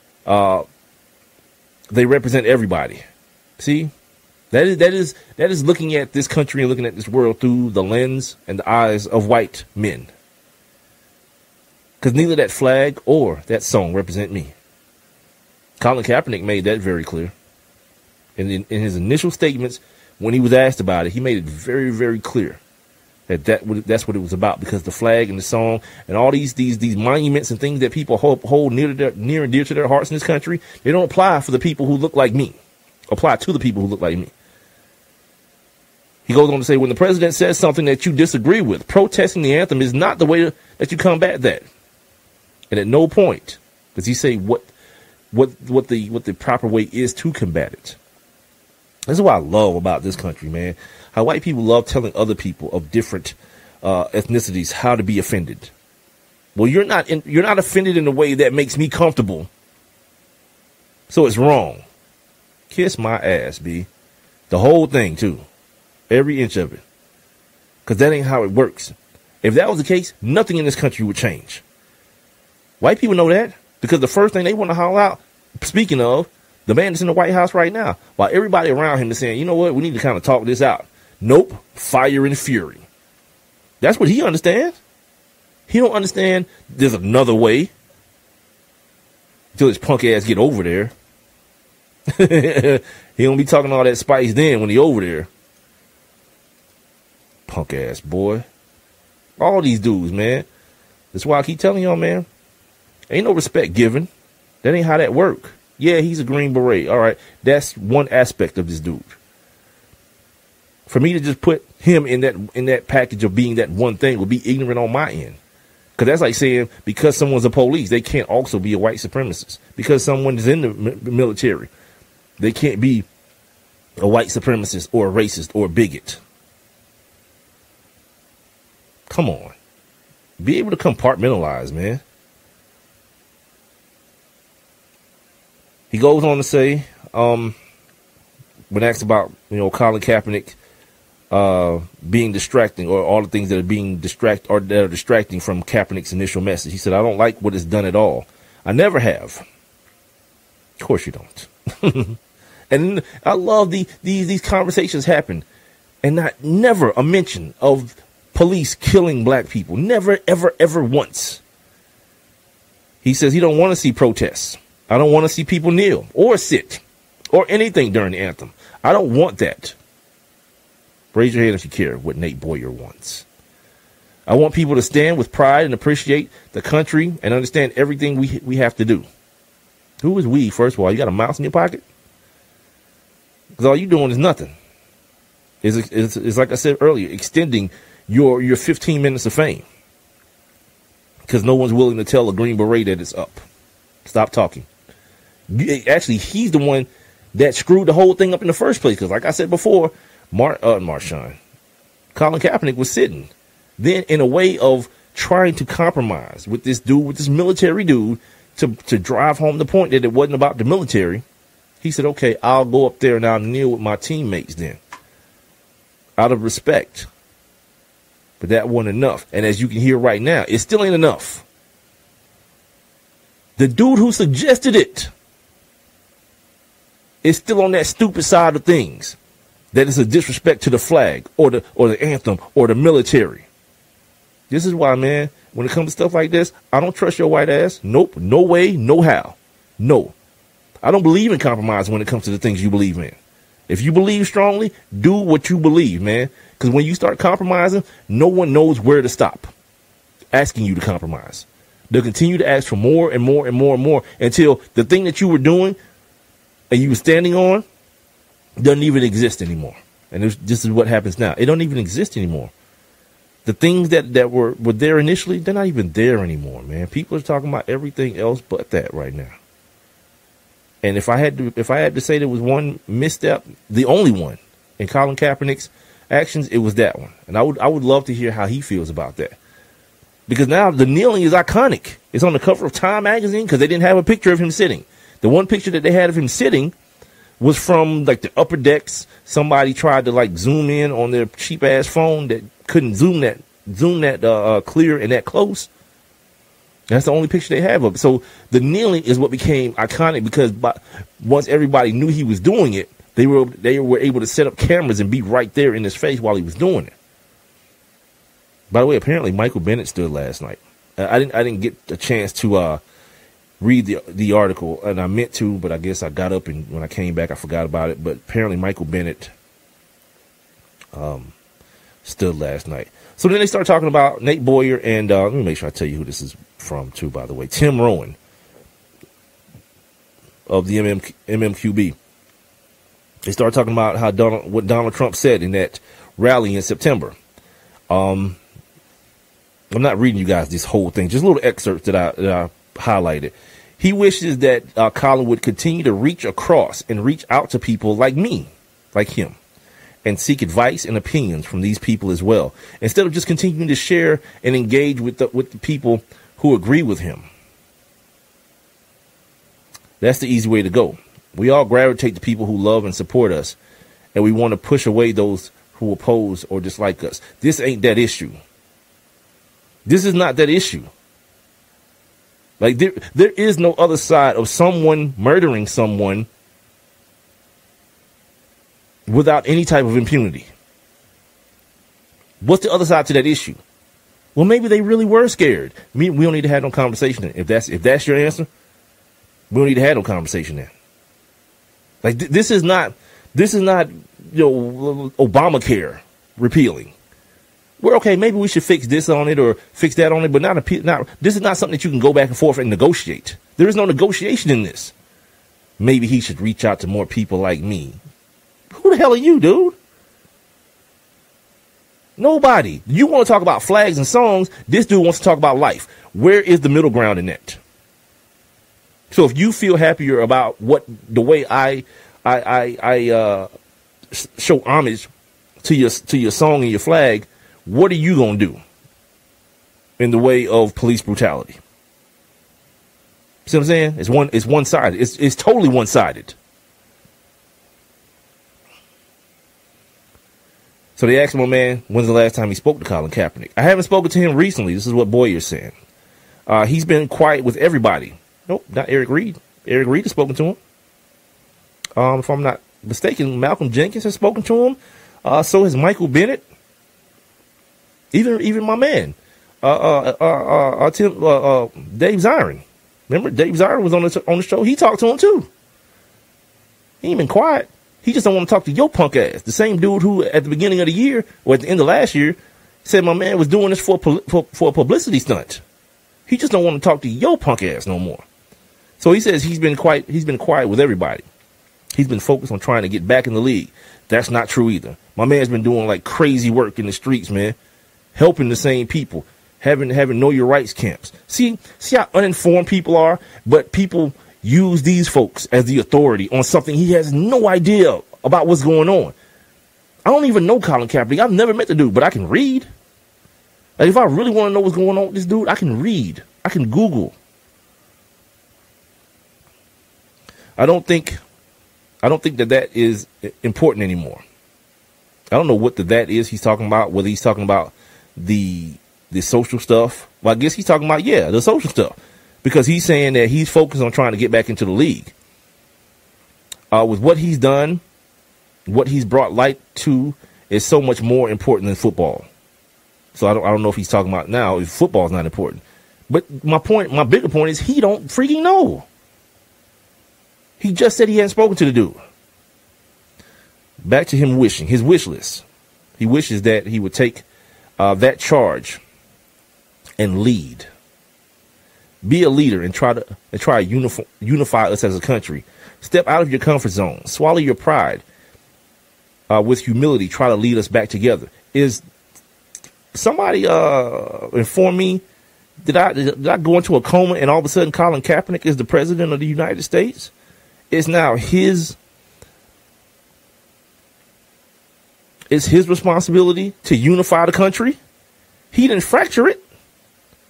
They represent everybody. See, that is looking at this country and looking at this world through the lens and the eyes of white men. Because neither that flag or that song represent me. Colin Kaepernick made that very clear. And in his initial statements, when he was asked about it, he made it very, very clear that's what it was about. Because the flag and the song and all these monuments and things that people hold near and dear to their hearts in this country, they don't apply for the people who look like me. Apply to the people who look like me. He goes on to say, when the president says something that you disagree with, protesting the anthem is not the way that you combat that. And at no point does he say what the proper way is to combat it. This is what I love about this country, man. How white people love telling other people of different ethnicities how to be offended. Well, you're not offended in a way that makes me comfortable. So it's wrong. Kiss my ass, B. The whole thing, too. Every inch of it. Because that ain't how it works. If that was the case, nothing in this country would change. White people know that. Because the first thing they want to holler out, speaking of, the man that's in the White House right now, while everybody around him is saying, you know what, we need to kind of talk this out. Nope. Fire and fury. That's what he understands. He don't understand there's another way. Until his punk ass get over there. He don't be talking all that spice then when he over there. Punk ass boy. All these dudes, man. That's why I keep telling y'all, man. Ain't no respect given. That ain't how that work. Yeah, he's a Green Beret. All right. That's one aspect of this dude. For me to just put him in that package of being that one thing would be ignorant on my end. Because that's like saying because someone's a police, they can't also be a white supremacist. Because someone is in the military, they can't be a white supremacist or a racist or a bigot. Come on. Be able to compartmentalize, man. He goes on to say, when asked about, Colin Kaepernick being distracting, or all the things that are being that are distracting from Kaepernick's initial message, he said, I don't like what it's done at all. I never have. Of course you don't. And I love these conversations happen, and never a mention of police killing black people. Never, ever, ever once. He says he don't want to see protests. I don't want to see people kneel or sit or anything during the anthem. I don't want that. Raise your hand if you care what Nate Boyer wants. I want people to stand with pride and appreciate the country and understand everything we have to do. Who is we, first of all? You got a mouse in your pocket? Because all you're doing is nothing. It's like I said earlier, extending your 15 minutes of fame. Because no one's willing to tell a Green Beret that it's up. Stop talking. Actually, he's the one that screwed the whole thing up in the first place. Because like I said before, Colin Kaepernick was sitting. Then in a way of trying to compromise with this military dude to drive home the point that it wasn't about the military, he said, okay, I'll go up there and I'll kneel with my teammates then. Out of respect. But that wasn't enough. And as you can hear right now, it still ain't enough. The dude who suggested it is still on that stupid side of things. That is a disrespect to the flag or the anthem or the military. This is why, man, when it comes to stuff like this, I don't trust your white ass. Nope. No way. No how. No. I don't believe in compromise when it comes to the things you believe in. If you believe strongly, do what you believe, man. Because when you start compromising, no one knows where to stop asking you to compromise. They'll continue to ask for more and more and more and more until the thing that you were doing and you were standing on doesn't even exist anymore. And this is what happens now. It don't even exist anymore. The things that were there initially, they're not even there anymore, man. People are talking about everything else but that right now. And if I had to say there was one misstep, the only one in Colin Kaepernick's actions, it was that one. And I would love to hear how he feels about that. Because now the kneeling is iconic. It's on the cover of Time magazine because they didn't have a picture of him sitting. The one picture that they had of him sitting was from like the upper decks. Somebody tried to like zoom in on their cheap ass phone that couldn't zoom that clear and that close. That's the only picture they have of it. So the kneeling is what became iconic because once everybody knew he was doing it, they were able to set up cameras and be right there in his face while he was doing it. By the way, apparently Michael Bennett stood last night. I didn't get a chance to read the article, and I meant to, but I guess I got up and when I came back I forgot about it. But apparently Michael Bennett stood last night. So then they start talking about Nate Boyer and let me make sure I tell you who this is from too, by the way. Tim Rowan of the MMQB. They start talking about what Donald Trump said in that rally in September. I'm not reading you guys this whole thing, just little excerpts that I highlighted. He wishes that Colin would continue to reach across and reach out to people like me, like him, and seek advice and opinions from these people as well, instead of just continuing to share and engage with the people who agree with him. That's the easy way to go. We all gravitate to people who love and support us, and we want to push away those who oppose or dislike us. This ain't that issue. This is not that issue. Like there is no other side of someone murdering someone without any type of impunity. What's the other side to that issue? Well, maybe they really were scared. We don't need to have no conversation then. If that's your answer, we don't need to have no conversation then. Like this is not Obamacare repealing. We're okay. Maybe we should fix this on it or fix that on it, but not. This is not something that you can go back and forth and negotiate. There is no negotiation in this. Maybe he should reach out to more people like me. Who the hell are you, dude? Nobody. You want to talk about flags and songs. This dude wants to talk about life. Where is the middle ground in that? So if you feel happier about the way I show homage to your song and your flag, what are you gonna do in the way of police brutality? See what I'm saying? It's one-sided. It's totally one-sided. So they asked my man, when's the last time he spoke to Colin Kaepernick? I haven't spoken to him recently. This is what Boyer's saying. He's been quiet with everybody. Nope, not Eric Reed. Eric Reed has spoken to him. If I'm not mistaken, Malcolm Jenkins has spoken to him. So has Michael Bennett. Even my man, Dave Zirin. Remember, Dave Zirin was on the show. He talked to him too. He ain't been quiet. He just don't want to talk to your punk ass. The same dude who, at the beginning of the year or at the end of last year, said my man was doing this for a publicity stunt. He just don't want to talk to your punk ass no more. So he says he's been quiet with everybody. He's been focused on trying to get back in the league. That's not true either. My man's been doing like crazy work in the streets, man. Helping the same people. Having know your rights camps. See how uninformed people are, but people use these folks as the authority on something he has no idea about what's going on. I don't even know Colin Kaepernick. I've never met the dude, but I can read. Like if I really want to know what's going on with this dude, I can read. I can Google. I don't think that is important anymore. I don't know what that is he's talking about, whether he's talking about the social stuff. Well, I guess he's talking about, the social stuff. Because he's saying that he's focused on trying to get back into the league. With what he's done, what he's brought light to is so much more important than football. So I don't know if he's talking about now if football is not important. But my bigger point is he don't freaking know. He just said he hadn't spoken to the dude. Back to him wishing, his wish list. He wishes that he would take that charge and lead. Be a leader and try to unify us as a country. Step out of your comfort zone. Swallow your pride. With humility, try to lead us back together. Is somebody inform me? Did I go into a coma and all of a sudden Colin Kaepernick is the president of the United States? It's now his responsibility to unify the country. He didn't fracture it.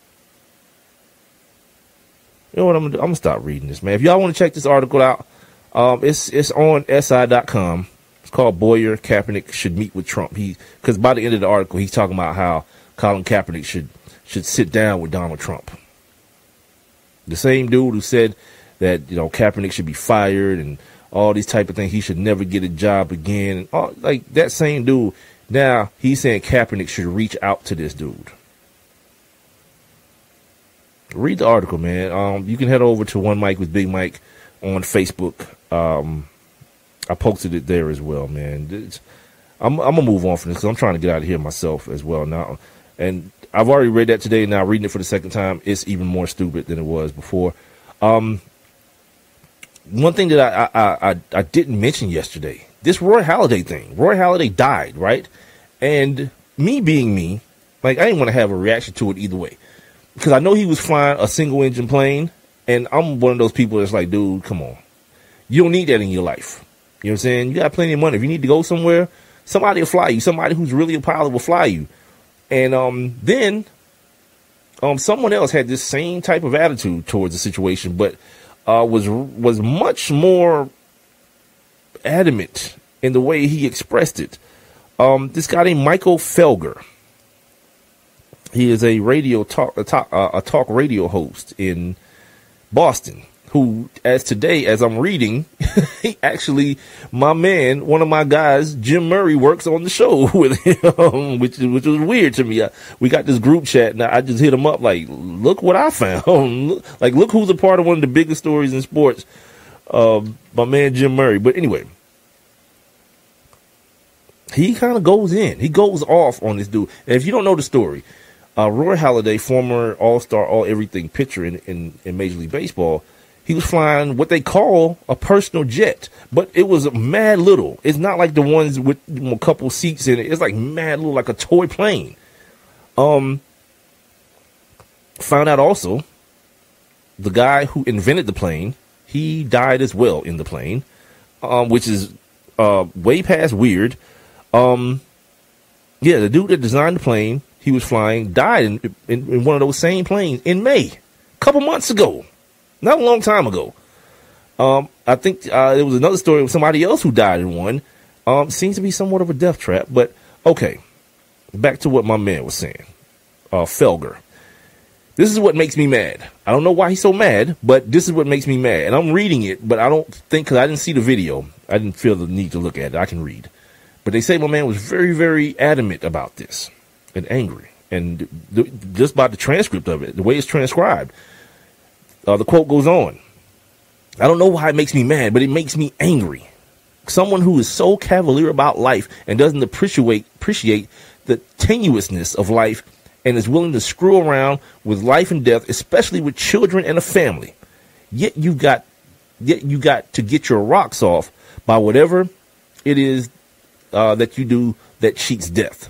You know what? I'm gonna stop reading this, man. If y'all want to check this article out, it's on SI.com. It's called Boyer Kaepernick Should Meet with Trump. Because by the end of the article, he's talking about how Colin Kaepernick should sit down with Donald Trump. The same dude who said that, you know, Kaepernick should be fired and all these type of things. He should never get a job again. And all, like that same dude. Now he's saying Kaepernick should reach out to this dude. Read the article, man. You can head over to One Mic with Big Mike on Facebook. I posted it there as well, man. I'm gonna move on from this because I'm trying to get out of here myself as well now. And I've already read that today. Now reading it for the second time, it's even more stupid than it was before. One thing that I didn't mention yesterday, this Roy Halladay thing. Roy Halladay died, right? And me being me, like I didn't want to have a reaction to it either way because I know he was flying a single engine plane, and I'm one of those people that's like, dude, come on, you don't need that in your life. You know what I'm saying? You got plenty of money. If you need to go somewhere, somebody will fly you. Somebody who's really a pilot will fly you. And then someone else had this same type of attitude towards the situation, but was much more adamant in the way he expressed it. This guy named Michael Felger. He is a talk radio host in Boston. Who, as today, as I'm reading, he actually, my man, one of my guys, Jim Murray, works on the show with him, which was weird to me. We got this group chat, and I just hit him up like, look what I found. Look who's a part of one of the biggest stories in sports. My man, Jim Murray. But anyway, he kind of goes in. He goes off on this dude. And if you don't know the story, Roy Halladay, former all-star, all-everything pitcher in Major League Baseball, he was flying what they call a personal jet, but it was mad little. It's not like the ones with a couple seats in it. It's like mad little, like a toy plane. Found out also, the guy who invented the plane, he died as well in the plane, which is way past weird. The dude that designed the plane he was flying died in one of those same planes in May, a couple months ago. Not a long time ago. I think there was another story of somebody else who died in one. Seems to be somewhat of a death trap. But, okay, back to what my man was saying. Felger. This is what makes me mad. I don't know why he's so mad, but this is what makes me mad. And I'm reading it, but I don't think, because I didn't see the video, I didn't feel the need to look at it. I can read. But they say my man was very, very adamant about this and angry. And just by the transcript of it, the way it's transcribed, the quote goes on. I don't know why it makes me mad, but it makes me angry. Someone who is so cavalier about life and doesn't appreciate the tenuousness of life and is willing to screw around with life and death, especially with children and a family. Yet you got to get your rocks off by whatever it is that you do that cheats death.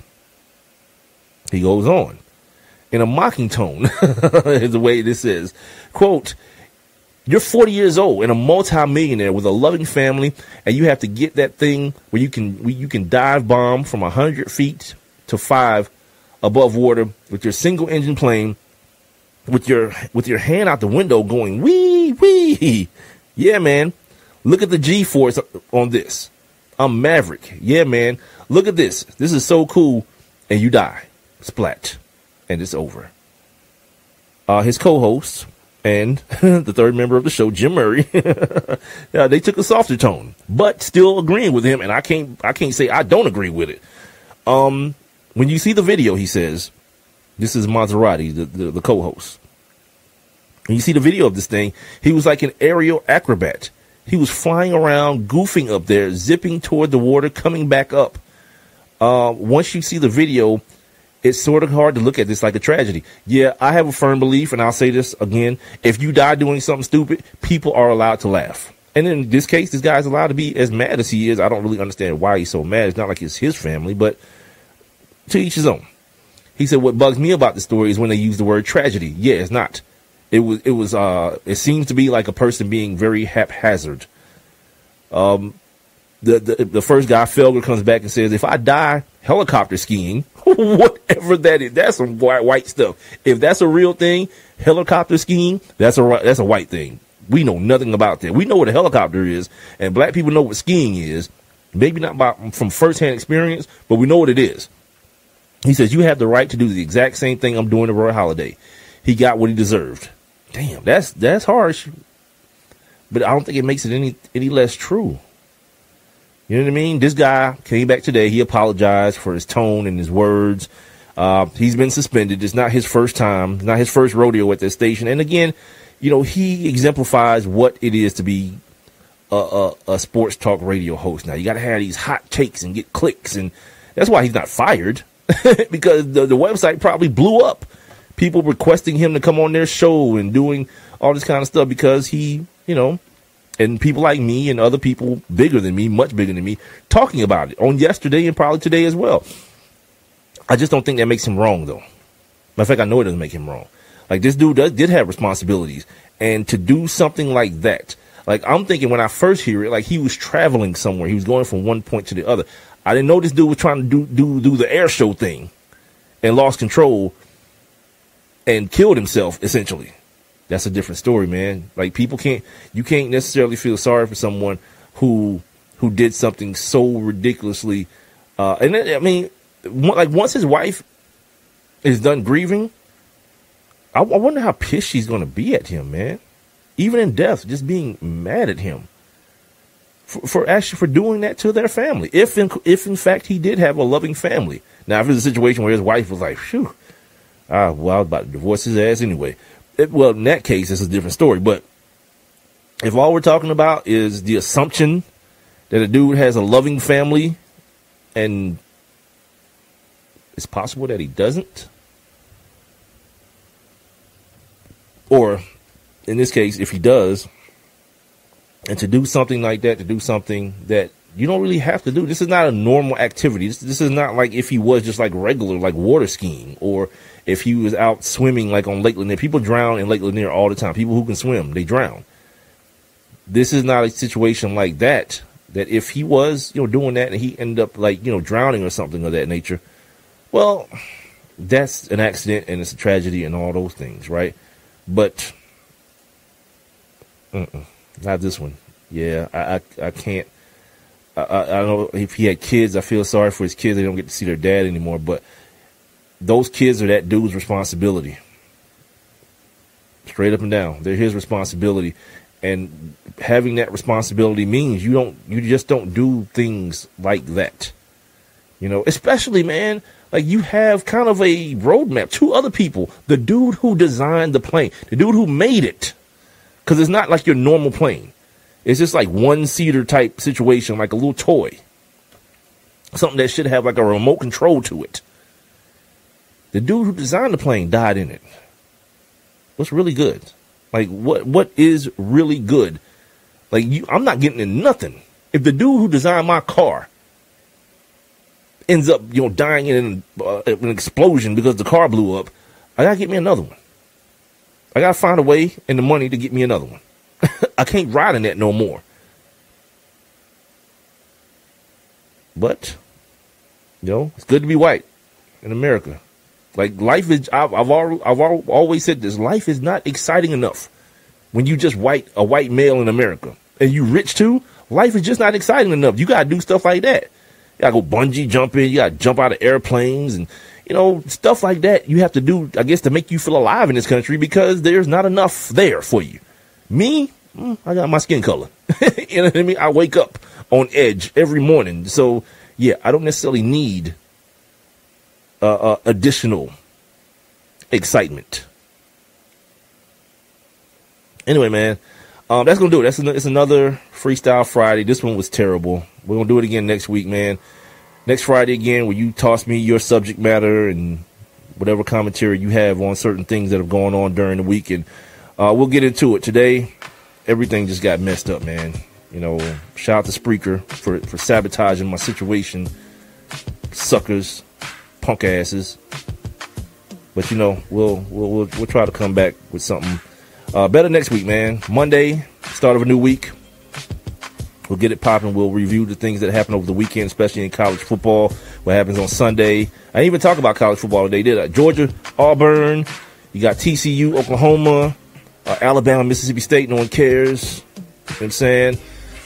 He goes on. In a mocking tone, is the way this is. Quote, you're 40 years old and a multi-millionaire with a loving family, and you have to get that thing where you can dive bomb from 100 feet to 5 above water with your single engine plane, with your hand out the window going wee wee. Yeah, man. Look at the G-force on this. I'm Maverick. Yeah, man. Look at this. This is so cool, and you die. Splat. And it's over. His co-host and the third member of the show, Jim Murray, they took a softer tone, but still agreeing with him. And I can't say I don't agree with it. When you see the video, he says, this is Maserati, the co-host. When you see the video of this thing, he was like an aerial acrobat. He was flying around, goofing up there, zipping toward the water, coming back up. Once you see the video, it's sort of hard to look at this like a tragedy. Yeah, I have a firm belief, and I'll say this again. If you die doing something stupid, people are allowed to laugh. And in this case, this guy's allowed to be as mad as he is. I don't really understand why he's so mad. It's not like it's his family, but to each his own. He said, what bugs me about the story is when they use the word tragedy. Yeah, it's not. It seems to be like a person being very haphazard. the first guy, Felger, comes back and says, if I die helicopter skiing, whatever that is, that's some white stuff. If that's a real thing, helicopter skiing, that's a white thing. We know nothing about that. We know what a helicopter is, and black people know what skiing is. Maybe not from firsthand experience, but we know what it is. He says, you have the right to do the exact same thing I'm doing to Roy Halladay. He got what he deserved. Damn, that's harsh. But I don't think it makes it any less true. You know what I mean? This guy came back today. He apologized for his tone and his words. He's been suspended. It's not his first time, not his first rodeo at this station. And again, you know, he exemplifies what it is to be a sports talk radio host. Now, you got to have these hot takes and get clicks. And that's why he's not fired, because the website probably blew up. People requesting him to come on their show and doing all this kind of stuff because he, you know, and people like me and other people bigger than me, much bigger than me, talking about it on yesterday and probably today as well. I just don't think that makes him wrong, though. Matter of fact, I know it doesn't make him wrong. Like, this dude did have responsibilities. And to do something like that, like, I'm thinking when I first hear it, like he was traveling somewhere. He was going from one point to the other. I didn't know this dude was trying to do the air show thing and lost control and killed himself, essentially. That's a different story, man. Like, you can't necessarily feel sorry for someone who did something so ridiculously. And then, I mean, like, once his wife is done grieving, I wonder how pissed she's going to be at him, man. Even in death, just being mad at him for doing that to their family. If in fact he did have a loving family. Now, if it's a situation where his wife was like, phew, well, I was about to divorce his ass anyway. Well, in that case, it's a different story. But if all we're talking about is the assumption that a dude has a loving family, and it's possible that he doesn't, or in this case, if he does, and to do something like that, to do something that you don't really have to do. This is not a normal activity. This is not like if he was just like regular, like water skiing, or if he was out swimming like on Lake Lanier. People drown in Lake Lanier all the time. People who can swim, they drown. This is not a situation like that, that if he was, you know, doing that and he ended up like, you know, drowning or something of that nature, well, that's an accident and it's a tragedy and all those things, right? But not this one. Yeah, I can't. I don't know if he had kids. I feel sorry for his kids. They don't get to see their dad anymore. But those kids are that dude's responsibility. Straight up and down. They're his responsibility. And having that responsibility means you just don't do things like that. You know, especially, man, like you have kind of a roadmap. Two other people, the dude who designed the plane, the dude who made it, because it's not like your normal plane. It's just like one-seater type situation, like a little toy. Something that should have like a remote control to it. The dude who designed the plane died in it. What's really good? Like, what is really good? Like, I'm not getting in nothing. If the dude who designed my car ends up, you know, dying in an explosion because the car blew up, I gotta get me another one. I gotta find a way and the money to get me another one. I can't ride in that no more. But, you know, it's good to be white in America. Like, life is, I've always said this, life is not exciting enough when you just a white male in America. And you rich too, life is just not exciting enough. You gotta do stuff like that. You gotta go bungee jumping, you gotta jump out of airplanes, and, you know, stuff like that you have to do, I guess, to make you feel alive in this country, because there's not enough there for you. Me, I got my skin color. You know what I mean? I wake up on edge every morning. So, yeah, I don't necessarily need additional excitement. Anyway, man, that's going to do it. It's another Freestyle Friday. This one was terrible. We're going to do it again next week, man. Next Friday again, where you toss me your subject matter and whatever commentary you have on certain things that have gone on during the week. And we'll get into it. Today, everything just got messed up, man. You know, shout out to Spreaker for sabotaging my situation. Suckers, punk asses. But, you know, we'll try to come back with something better next week, man. Monday, start of a new week. We'll get it popping. We'll review the things that happen over the weekend, especially in college football, what happens on Sunday. I didn't even talk about college football today, did I? Georgia, Auburn. You got TCU, Oklahoma, Alabama, Mississippi State. No one cares. You know what I'm saying?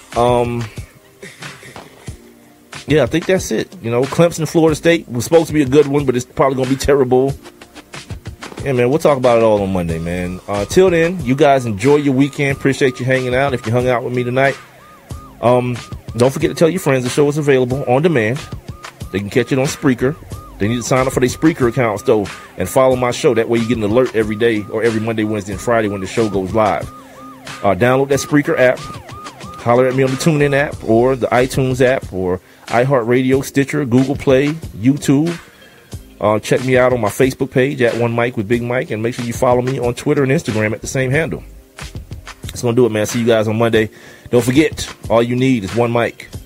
Yeah, I think that's it. You know, Clemson, Florida State was supposed to be a good one, but it's probably going to be terrible. Yeah, man, we'll talk about it all on Monday, man. Till then, you guys enjoy your weekend. Appreciate you hanging out. If you hung out with me tonight, don't forget to tell your friends the show is available on demand. They can catch it on Spreaker. They need to sign up for their Spreaker accounts, though, and follow my show. That way you get an alert every day or every Monday, Wednesday, and Friday when the show goes live. Download that Spreaker app. Holler at me on the TuneIn app or the iTunes app or iHeartRadio, Stitcher, Google Play, YouTube. Check me out on my Facebook page at One Mic with Big Mike, and make sure you follow me on Twitter and Instagram at the same handle. That's going to do it, man. See you guys on Monday. Don't forget, all you need is one mic.